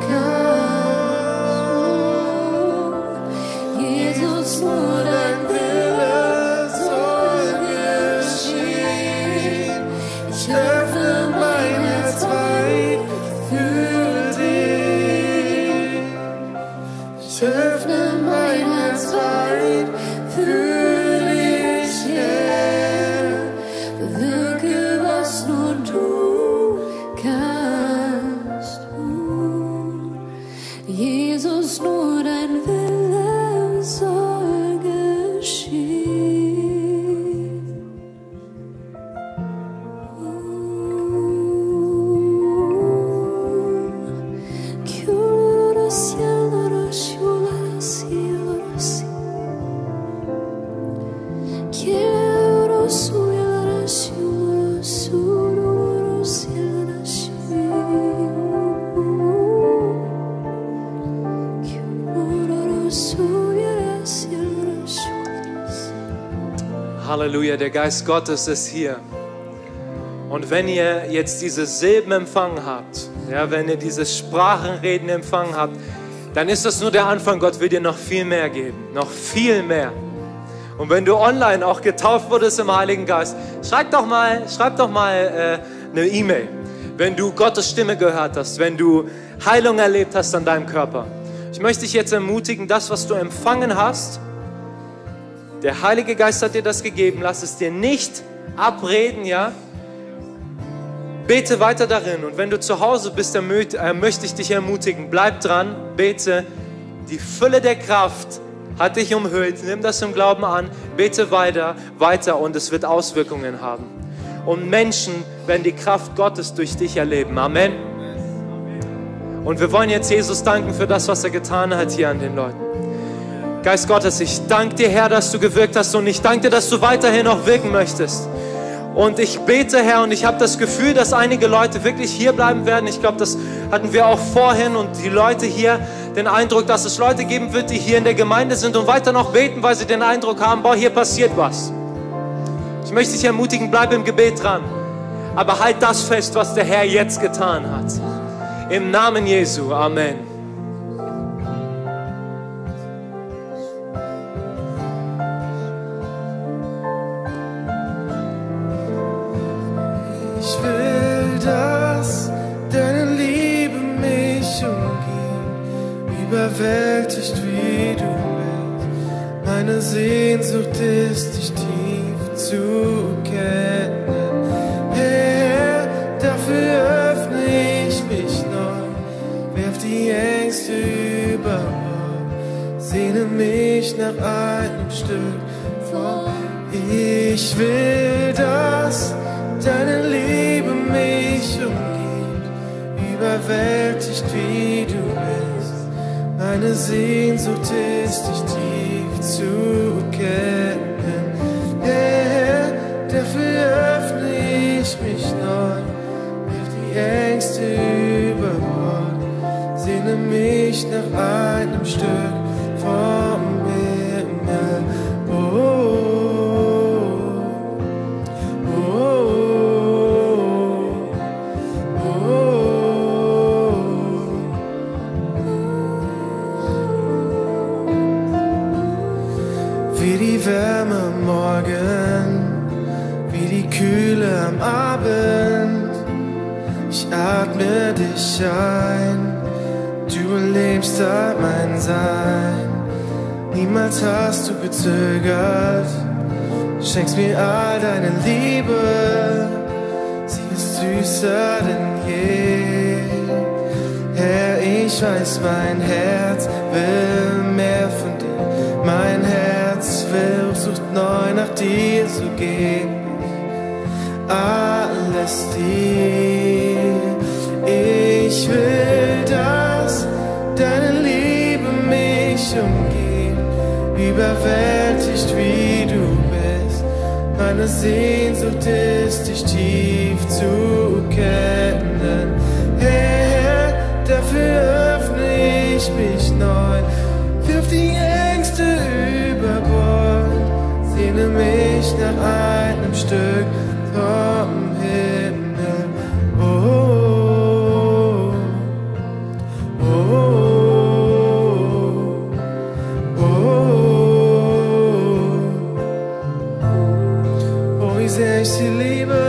kannst. Jesus, nur dein Wille soll geschehen. Ich öffne mein Herz weit für dich. Ich öffne mein Herz weit für dich, Herr. Bewirke, was nur du kannst. Jesus, nur dein Wille soll geschehen. Halleluja, der Geist Gottes ist hier. Und wenn ihr jetzt diese Silben empfangen habt, ja, wenn ihr dieses Sprachenreden empfangen habt, dann ist das nur der Anfang. Gott will dir noch viel mehr geben, noch viel mehr. Und wenn du online auch getauft wurdest im Heiligen Geist, schreib doch mal, schreib doch mal äh, eine E-Mail, wenn du Gottes Stimme gehört hast, wenn du Heilung erlebt hast an deinem Körper. Ich möchte dich jetzt ermutigen, das, was du empfangen hast, der Heilige Geist hat dir das gegeben, lass es dir nicht abreden, ja? Bete weiter darin. Und wenn du zu Hause bist, dann äh, möchte ich dich ermutigen, bleib dran, bete. Die Fülle der Kraft hat dich umhüllt, nimm das im Glauben an, bete weiter, weiter und es wird Auswirkungen haben. Und Menschen werden die Kraft Gottes durch dich erleben. Amen. Und wir wollen jetzt Jesus danken für das, was er getan hat hier an den Leuten. Geist Gottes, ich danke dir, Herr, dass du gewirkt hast und ich danke dir, dass du weiterhin noch wirken möchtest. Und ich bete, Herr, und ich habe das Gefühl, dass einige Leute wirklich hier bleiben werden. Ich glaube, das hatten wir auch vorhin und die Leute hier, den Eindruck, dass es Leute geben wird, die hier in der Gemeinde sind und weiter noch beten, weil sie den Eindruck haben, boah, hier passiert was. Ich möchte dich ermutigen, bleib im Gebet dran, aber halt das fest, was der Herr jetzt getan hat. Im Namen Jesu, Amen. Ich will, dass deine Liebe mich umgibt, überwältigt wie du bist. Meine Sehnsucht ist, dich tief zu kennen. Herr, dafür öffne ich mich neu, werf die Ängste über Bord, sehne mich nach einem Stück von. Ich will, dass deine Liebe mich umgibt, überwältigt wie du bist. Meine Sehnsucht ist, dich tief zu kennen. Herr, dafür öffne ich mich neu, wirf die Ängste über Bord, sehne mich nach einem Stück vom Himmel. Oh, wie die Wärme am Morgen, wie die Kühle am Abend. Ich atme dich ein, du lebst all mein Sein. Niemals hast du gezögert, schenkst mir all deine Liebe, sie ist süßer denn je. Herr, ich weiß, mein Herz will mehr von dir, mein Herz will, sucht neu nach dir, so geb ich alles dir. Ich will, dass deine Liebe mich umgeht, überwältigt wie du bist. Meine Sehnsucht ist, dich tief zu kennen. Herr, dafür öffne ich mich neu, wirf die Ängste über Bord, sehne mich nach einem Stück vom Himmel. Oh, oh, oh, oh, oh, wie sehr ich sie liebe,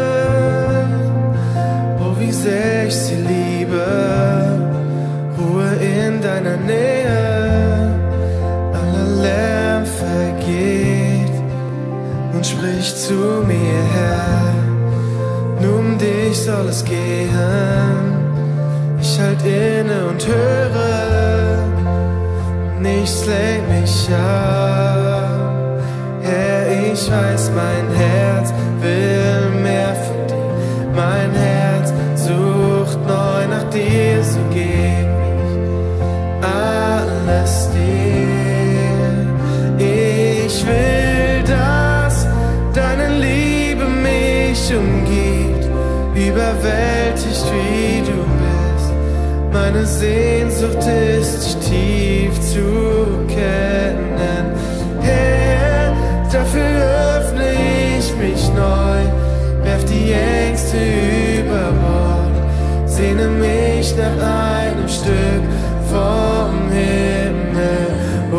oh, wie sehr ich sie liebe. Ruhe in deiner Nähe, aller Lärm vergeht und spricht zu mir, Herr. Nur um dich soll es gehen. Ich halt inne und höre, nichts lenkt mich ab. Herr, ich weiß, mein Herz will mehr von dir. Mein Herz sucht neu nach dir, so geb ich alles dir. Ich will, dass deine Liebe mich umgibt, überwältigt wie du bist. Meine Sehnsucht ist, dich tief zu kennen. Herr, dafür öffne ich mich neu, werf die Ängste über Bord, sehne mich nach einem Stück vom Himmel. Oh,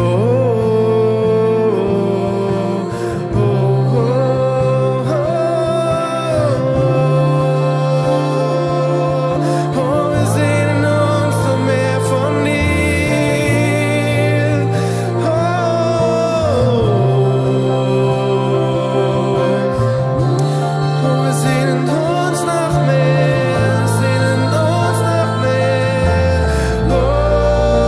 oh, oh, oh, oh, oh, wir sehnen uns noch mehr von dir. Oh, oh, wir sehnen uns nach mehr, sehnen uns nach mehr. Oh,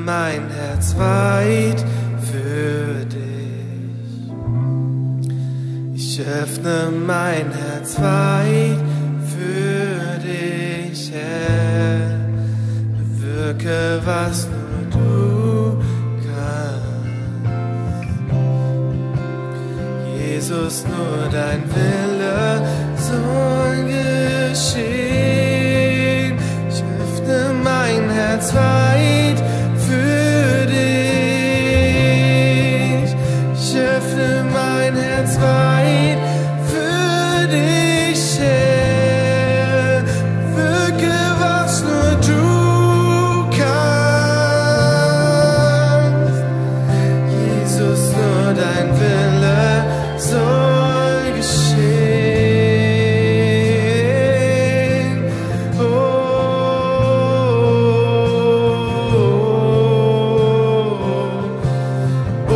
mein Herz weit für dich. Ich öffne mein Herz weit für dich, Herr. Bewirke, was nur du kannst. Jesus, nur dein Wille soll geschehen. Ich öffne mein Herz weit für dich. Ich öffne mein Herz weit für dich, Herr. Wirke, was nur du kannst. Jesus, nur dein Wille soll geschehen. Oh, oh, oh,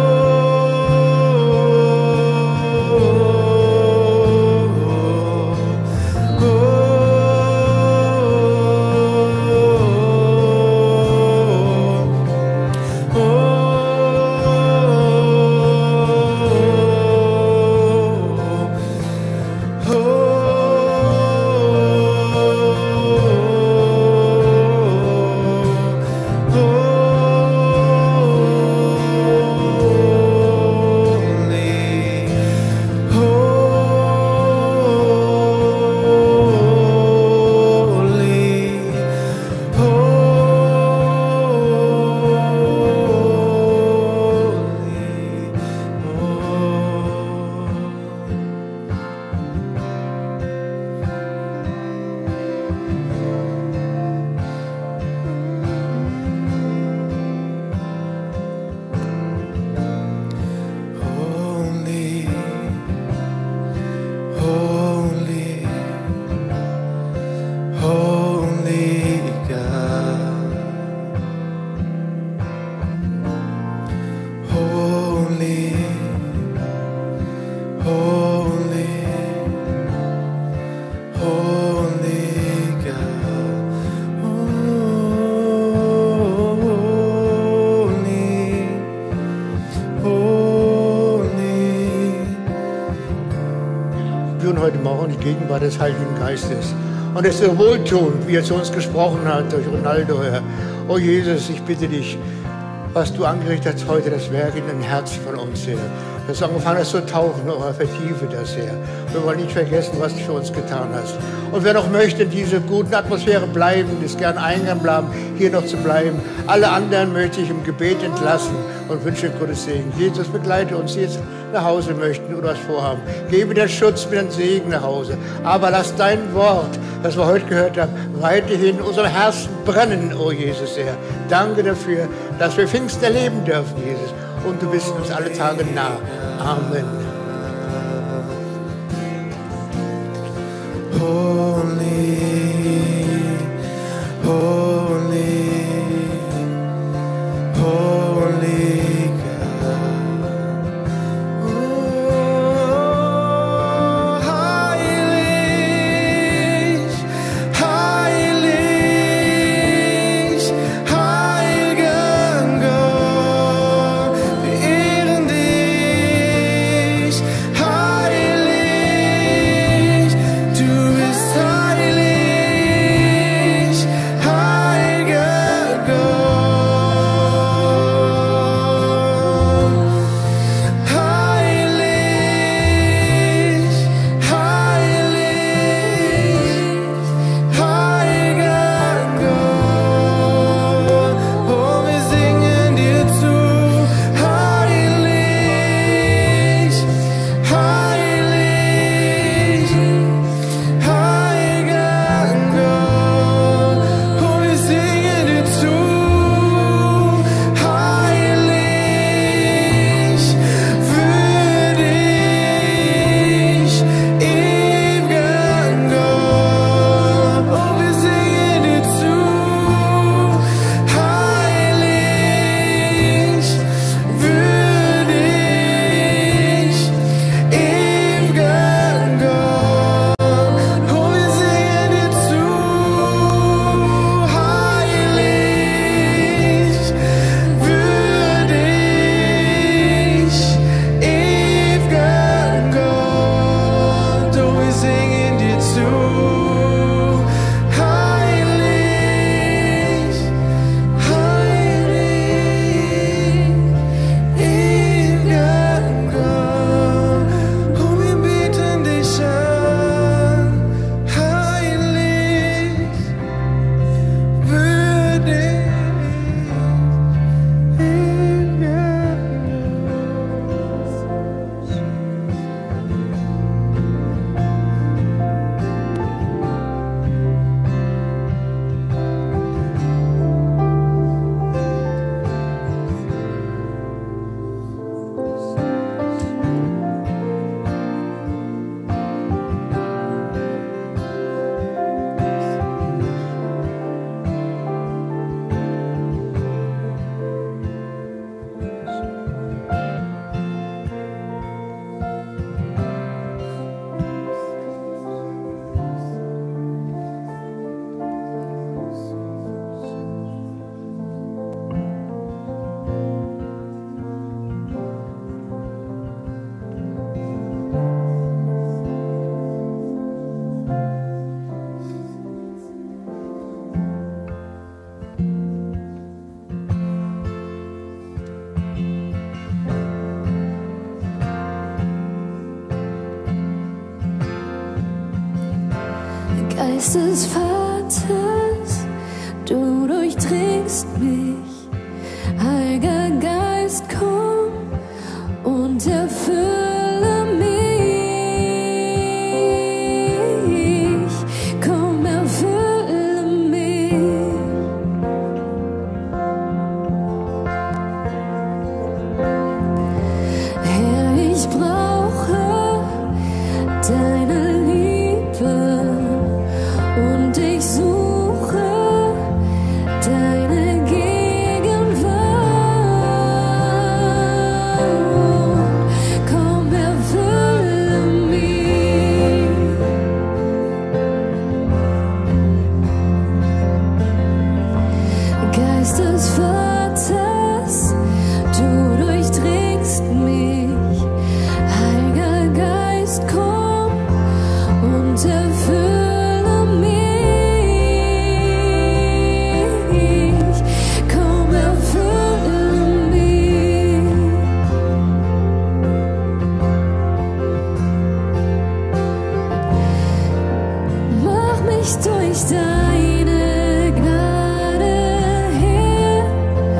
Heute Morgen die Gegenwart des Heiligen Geistes. Und es ist so wohltuend, wie er zu uns gesprochen hat durch Ronaldo, Herr. Oh Jesus, ich bitte dich, was du angerichtet hast heute, das Werk in den Herzen von uns, Herr. Dass du angefangen hast zu tauchen, aber vertiefe das, Herr. Wir wollen nicht vergessen, was du für uns getan hast. Und wer noch möchte, in dieser guten Atmosphäre bleiben, ist gern eingeladen, hier noch zu bleiben. Alle anderen möchte ich im Gebet entlassen und wünsche Gottes Segen. Jesus, begleite uns, die jetzt nach Hause möchten oder was vorhaben. Gebe den Schutz mit dem Segen nach Hause. Aber lass dein Wort, das wir heute gehört haben, weiterhin in unserem Herzen brennen, oh Jesus, Herr. Danke dafür, dass wir Pfingsten erleben dürfen, Jesus. Und du bist uns alle Tage nah. Amen. Holy, holy, holy God. Oh, heilig, heilig, heiliger Gott, wir ehren dich. Heilig, du bist heilig. Geist des Vaters, du durchdringst mich. Heiliger Geist, komm und erfülle mich. Komm, erfülle mich. Herr, ich brauche deine Liebe und ich suche deine Gegenwart. Komm, erfülle mich. Geist des Vaters, du durchdringst mich. Heiliger Geist, komm und erfülle mich. Komm, erfülle mich. Mach mich durch deine Gnade her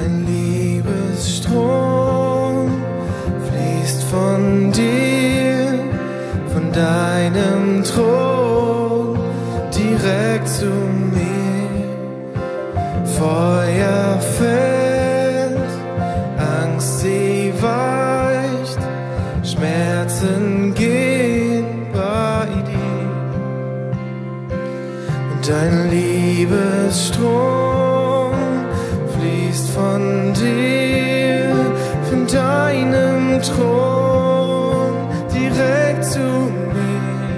dein Liebesstrom fließt von dir, von deinem Thron direkt zu mir. Feuer fällt, Angst sie weicht, Schmerzen gehen bei dir. Und dein Liebesstrom fließt von dir, von deinem Thron direkt zu mir.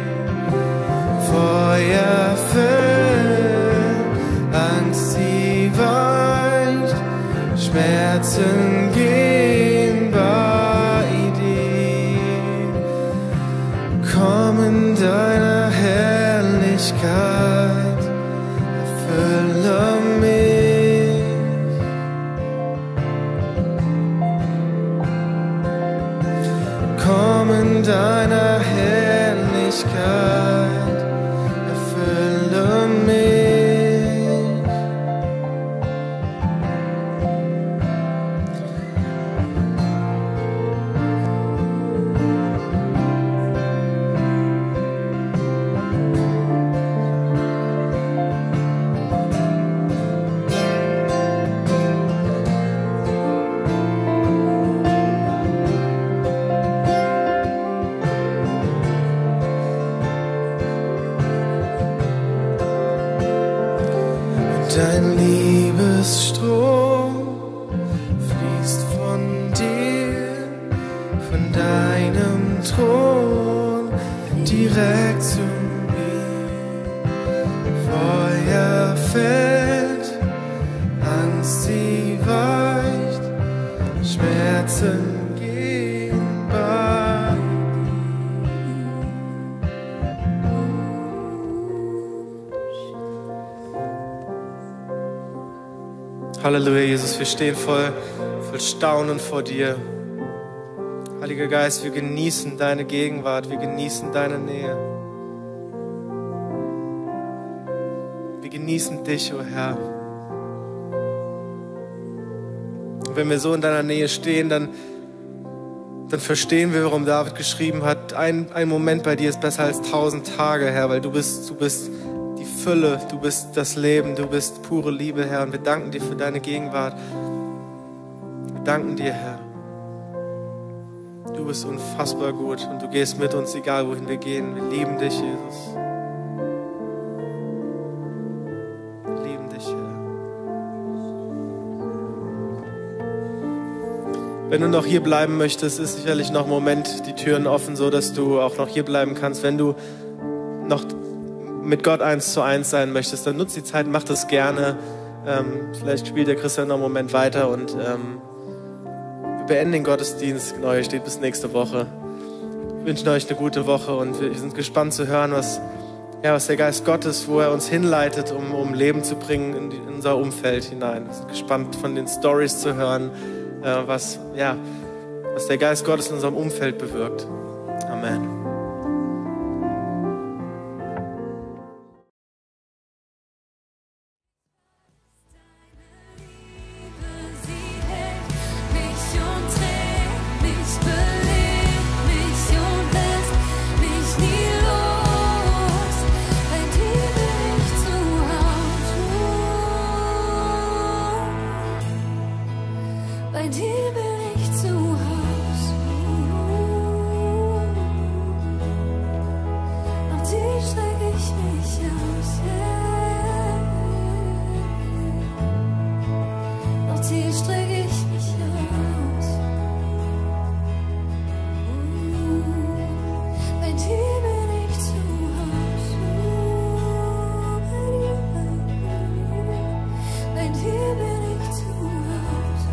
Feuer fällt, Angst sie weicht, Schmerzen gehen bei dir. Komm in deiner Herrlichkeit, erfülle mich. Komm in deiner Herrlichkeit, erfülle mich. Dein Liebesstrom fließt von dir, von deinem Thron direkt zu mir. Feuer fällt, Angst sie weicht, Schmerzen gehen bei. Halleluja, Jesus, wir stehen voll, voll Staunen vor dir. Heiliger Geist, wir genießen deine Gegenwart, wir genießen deine Nähe. Wir genießen dich, o oh Herr. Und wenn wir so in deiner Nähe stehen, dann, dann verstehen wir, warum David geschrieben hat, ein, ein Moment bei dir ist besser als tausend Tage, Herr, weil du bist, du bist die Fülle, du bist das Leben, du bist pure Liebe, Herr. Und wir danken dir für deine Gegenwart. Wir danken dir, Herr. Du bist unfassbar gut und du gehst mit uns, egal wohin wir gehen. Wir lieben dich, Jesus. Wir lieben dich, Herr. Wenn du noch hier bleiben möchtest, ist sicherlich noch ein Moment die Türen offen, so dass du auch noch hier bleiben kannst. Wenn du noch mit Gott eins zu eins sein möchtest, dann nutzt die Zeit, mach das gerne. Ähm, vielleicht spielt der Christian noch einen Moment weiter und ähm, wir beenden den Gottesdienst. Genau, hier steht bis nächste Woche. Wir wünschen euch eine gute Woche und wir sind gespannt zu hören, was, ja, was der Geist Gottes, wo er uns hinleitet, um, um Leben zu bringen in, die, in unser Umfeld hinein. Wir sind gespannt von den Storys zu hören, äh, was, ja, was der Geist Gottes in unserem Umfeld bewirkt. Amen. Bei dir bin ich zu Hause. Nach dir strecke ich mich aus. Nach dir strecke ich mich aus. Bei dir bin ich zu Hause. Bei dir bin ich zu Hause.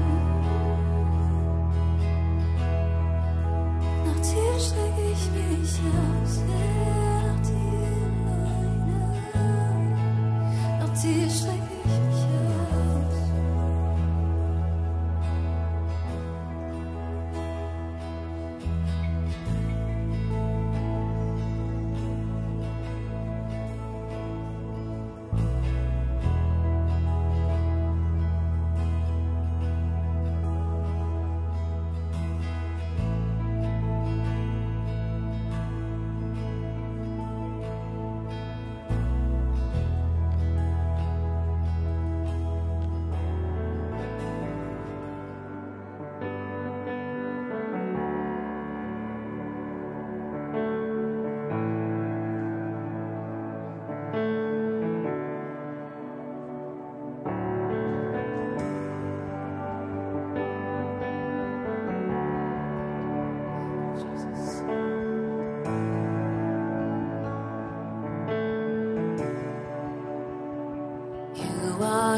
Nach dir strecke ich mich aus, nach dir, nach dir strecke ich mich aus.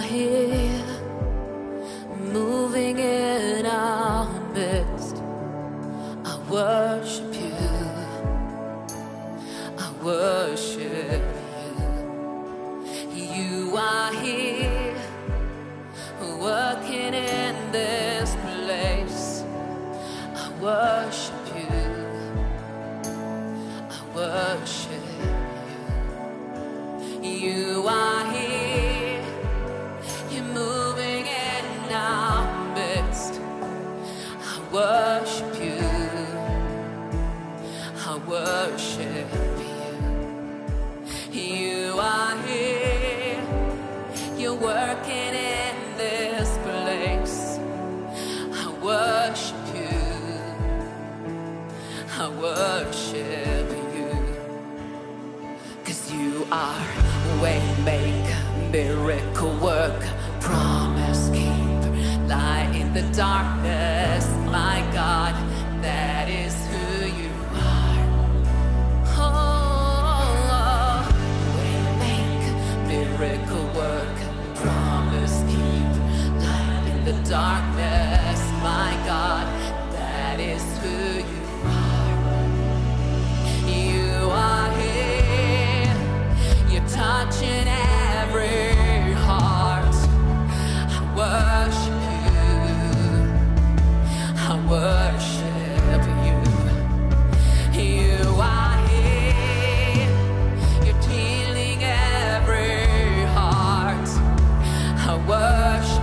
here, moving in our midst. I worship you, I worship you. You are here, working in this place. I worship you, I worship you. You are here, you're moving in our midst. I worship you, I worship you. You are here, you're working in this place. I worship you, I worship you. 'Cause you are way maker, miracle worker, promise keeper, light in the darkness. My God, that is who you are. Oh, way maker, miracle worker, promise keeper, light in the darkness. My God, that is who you are. You are here, you're touching every heart. I worship you, I worship you. You are here, you're healing every heart. I worship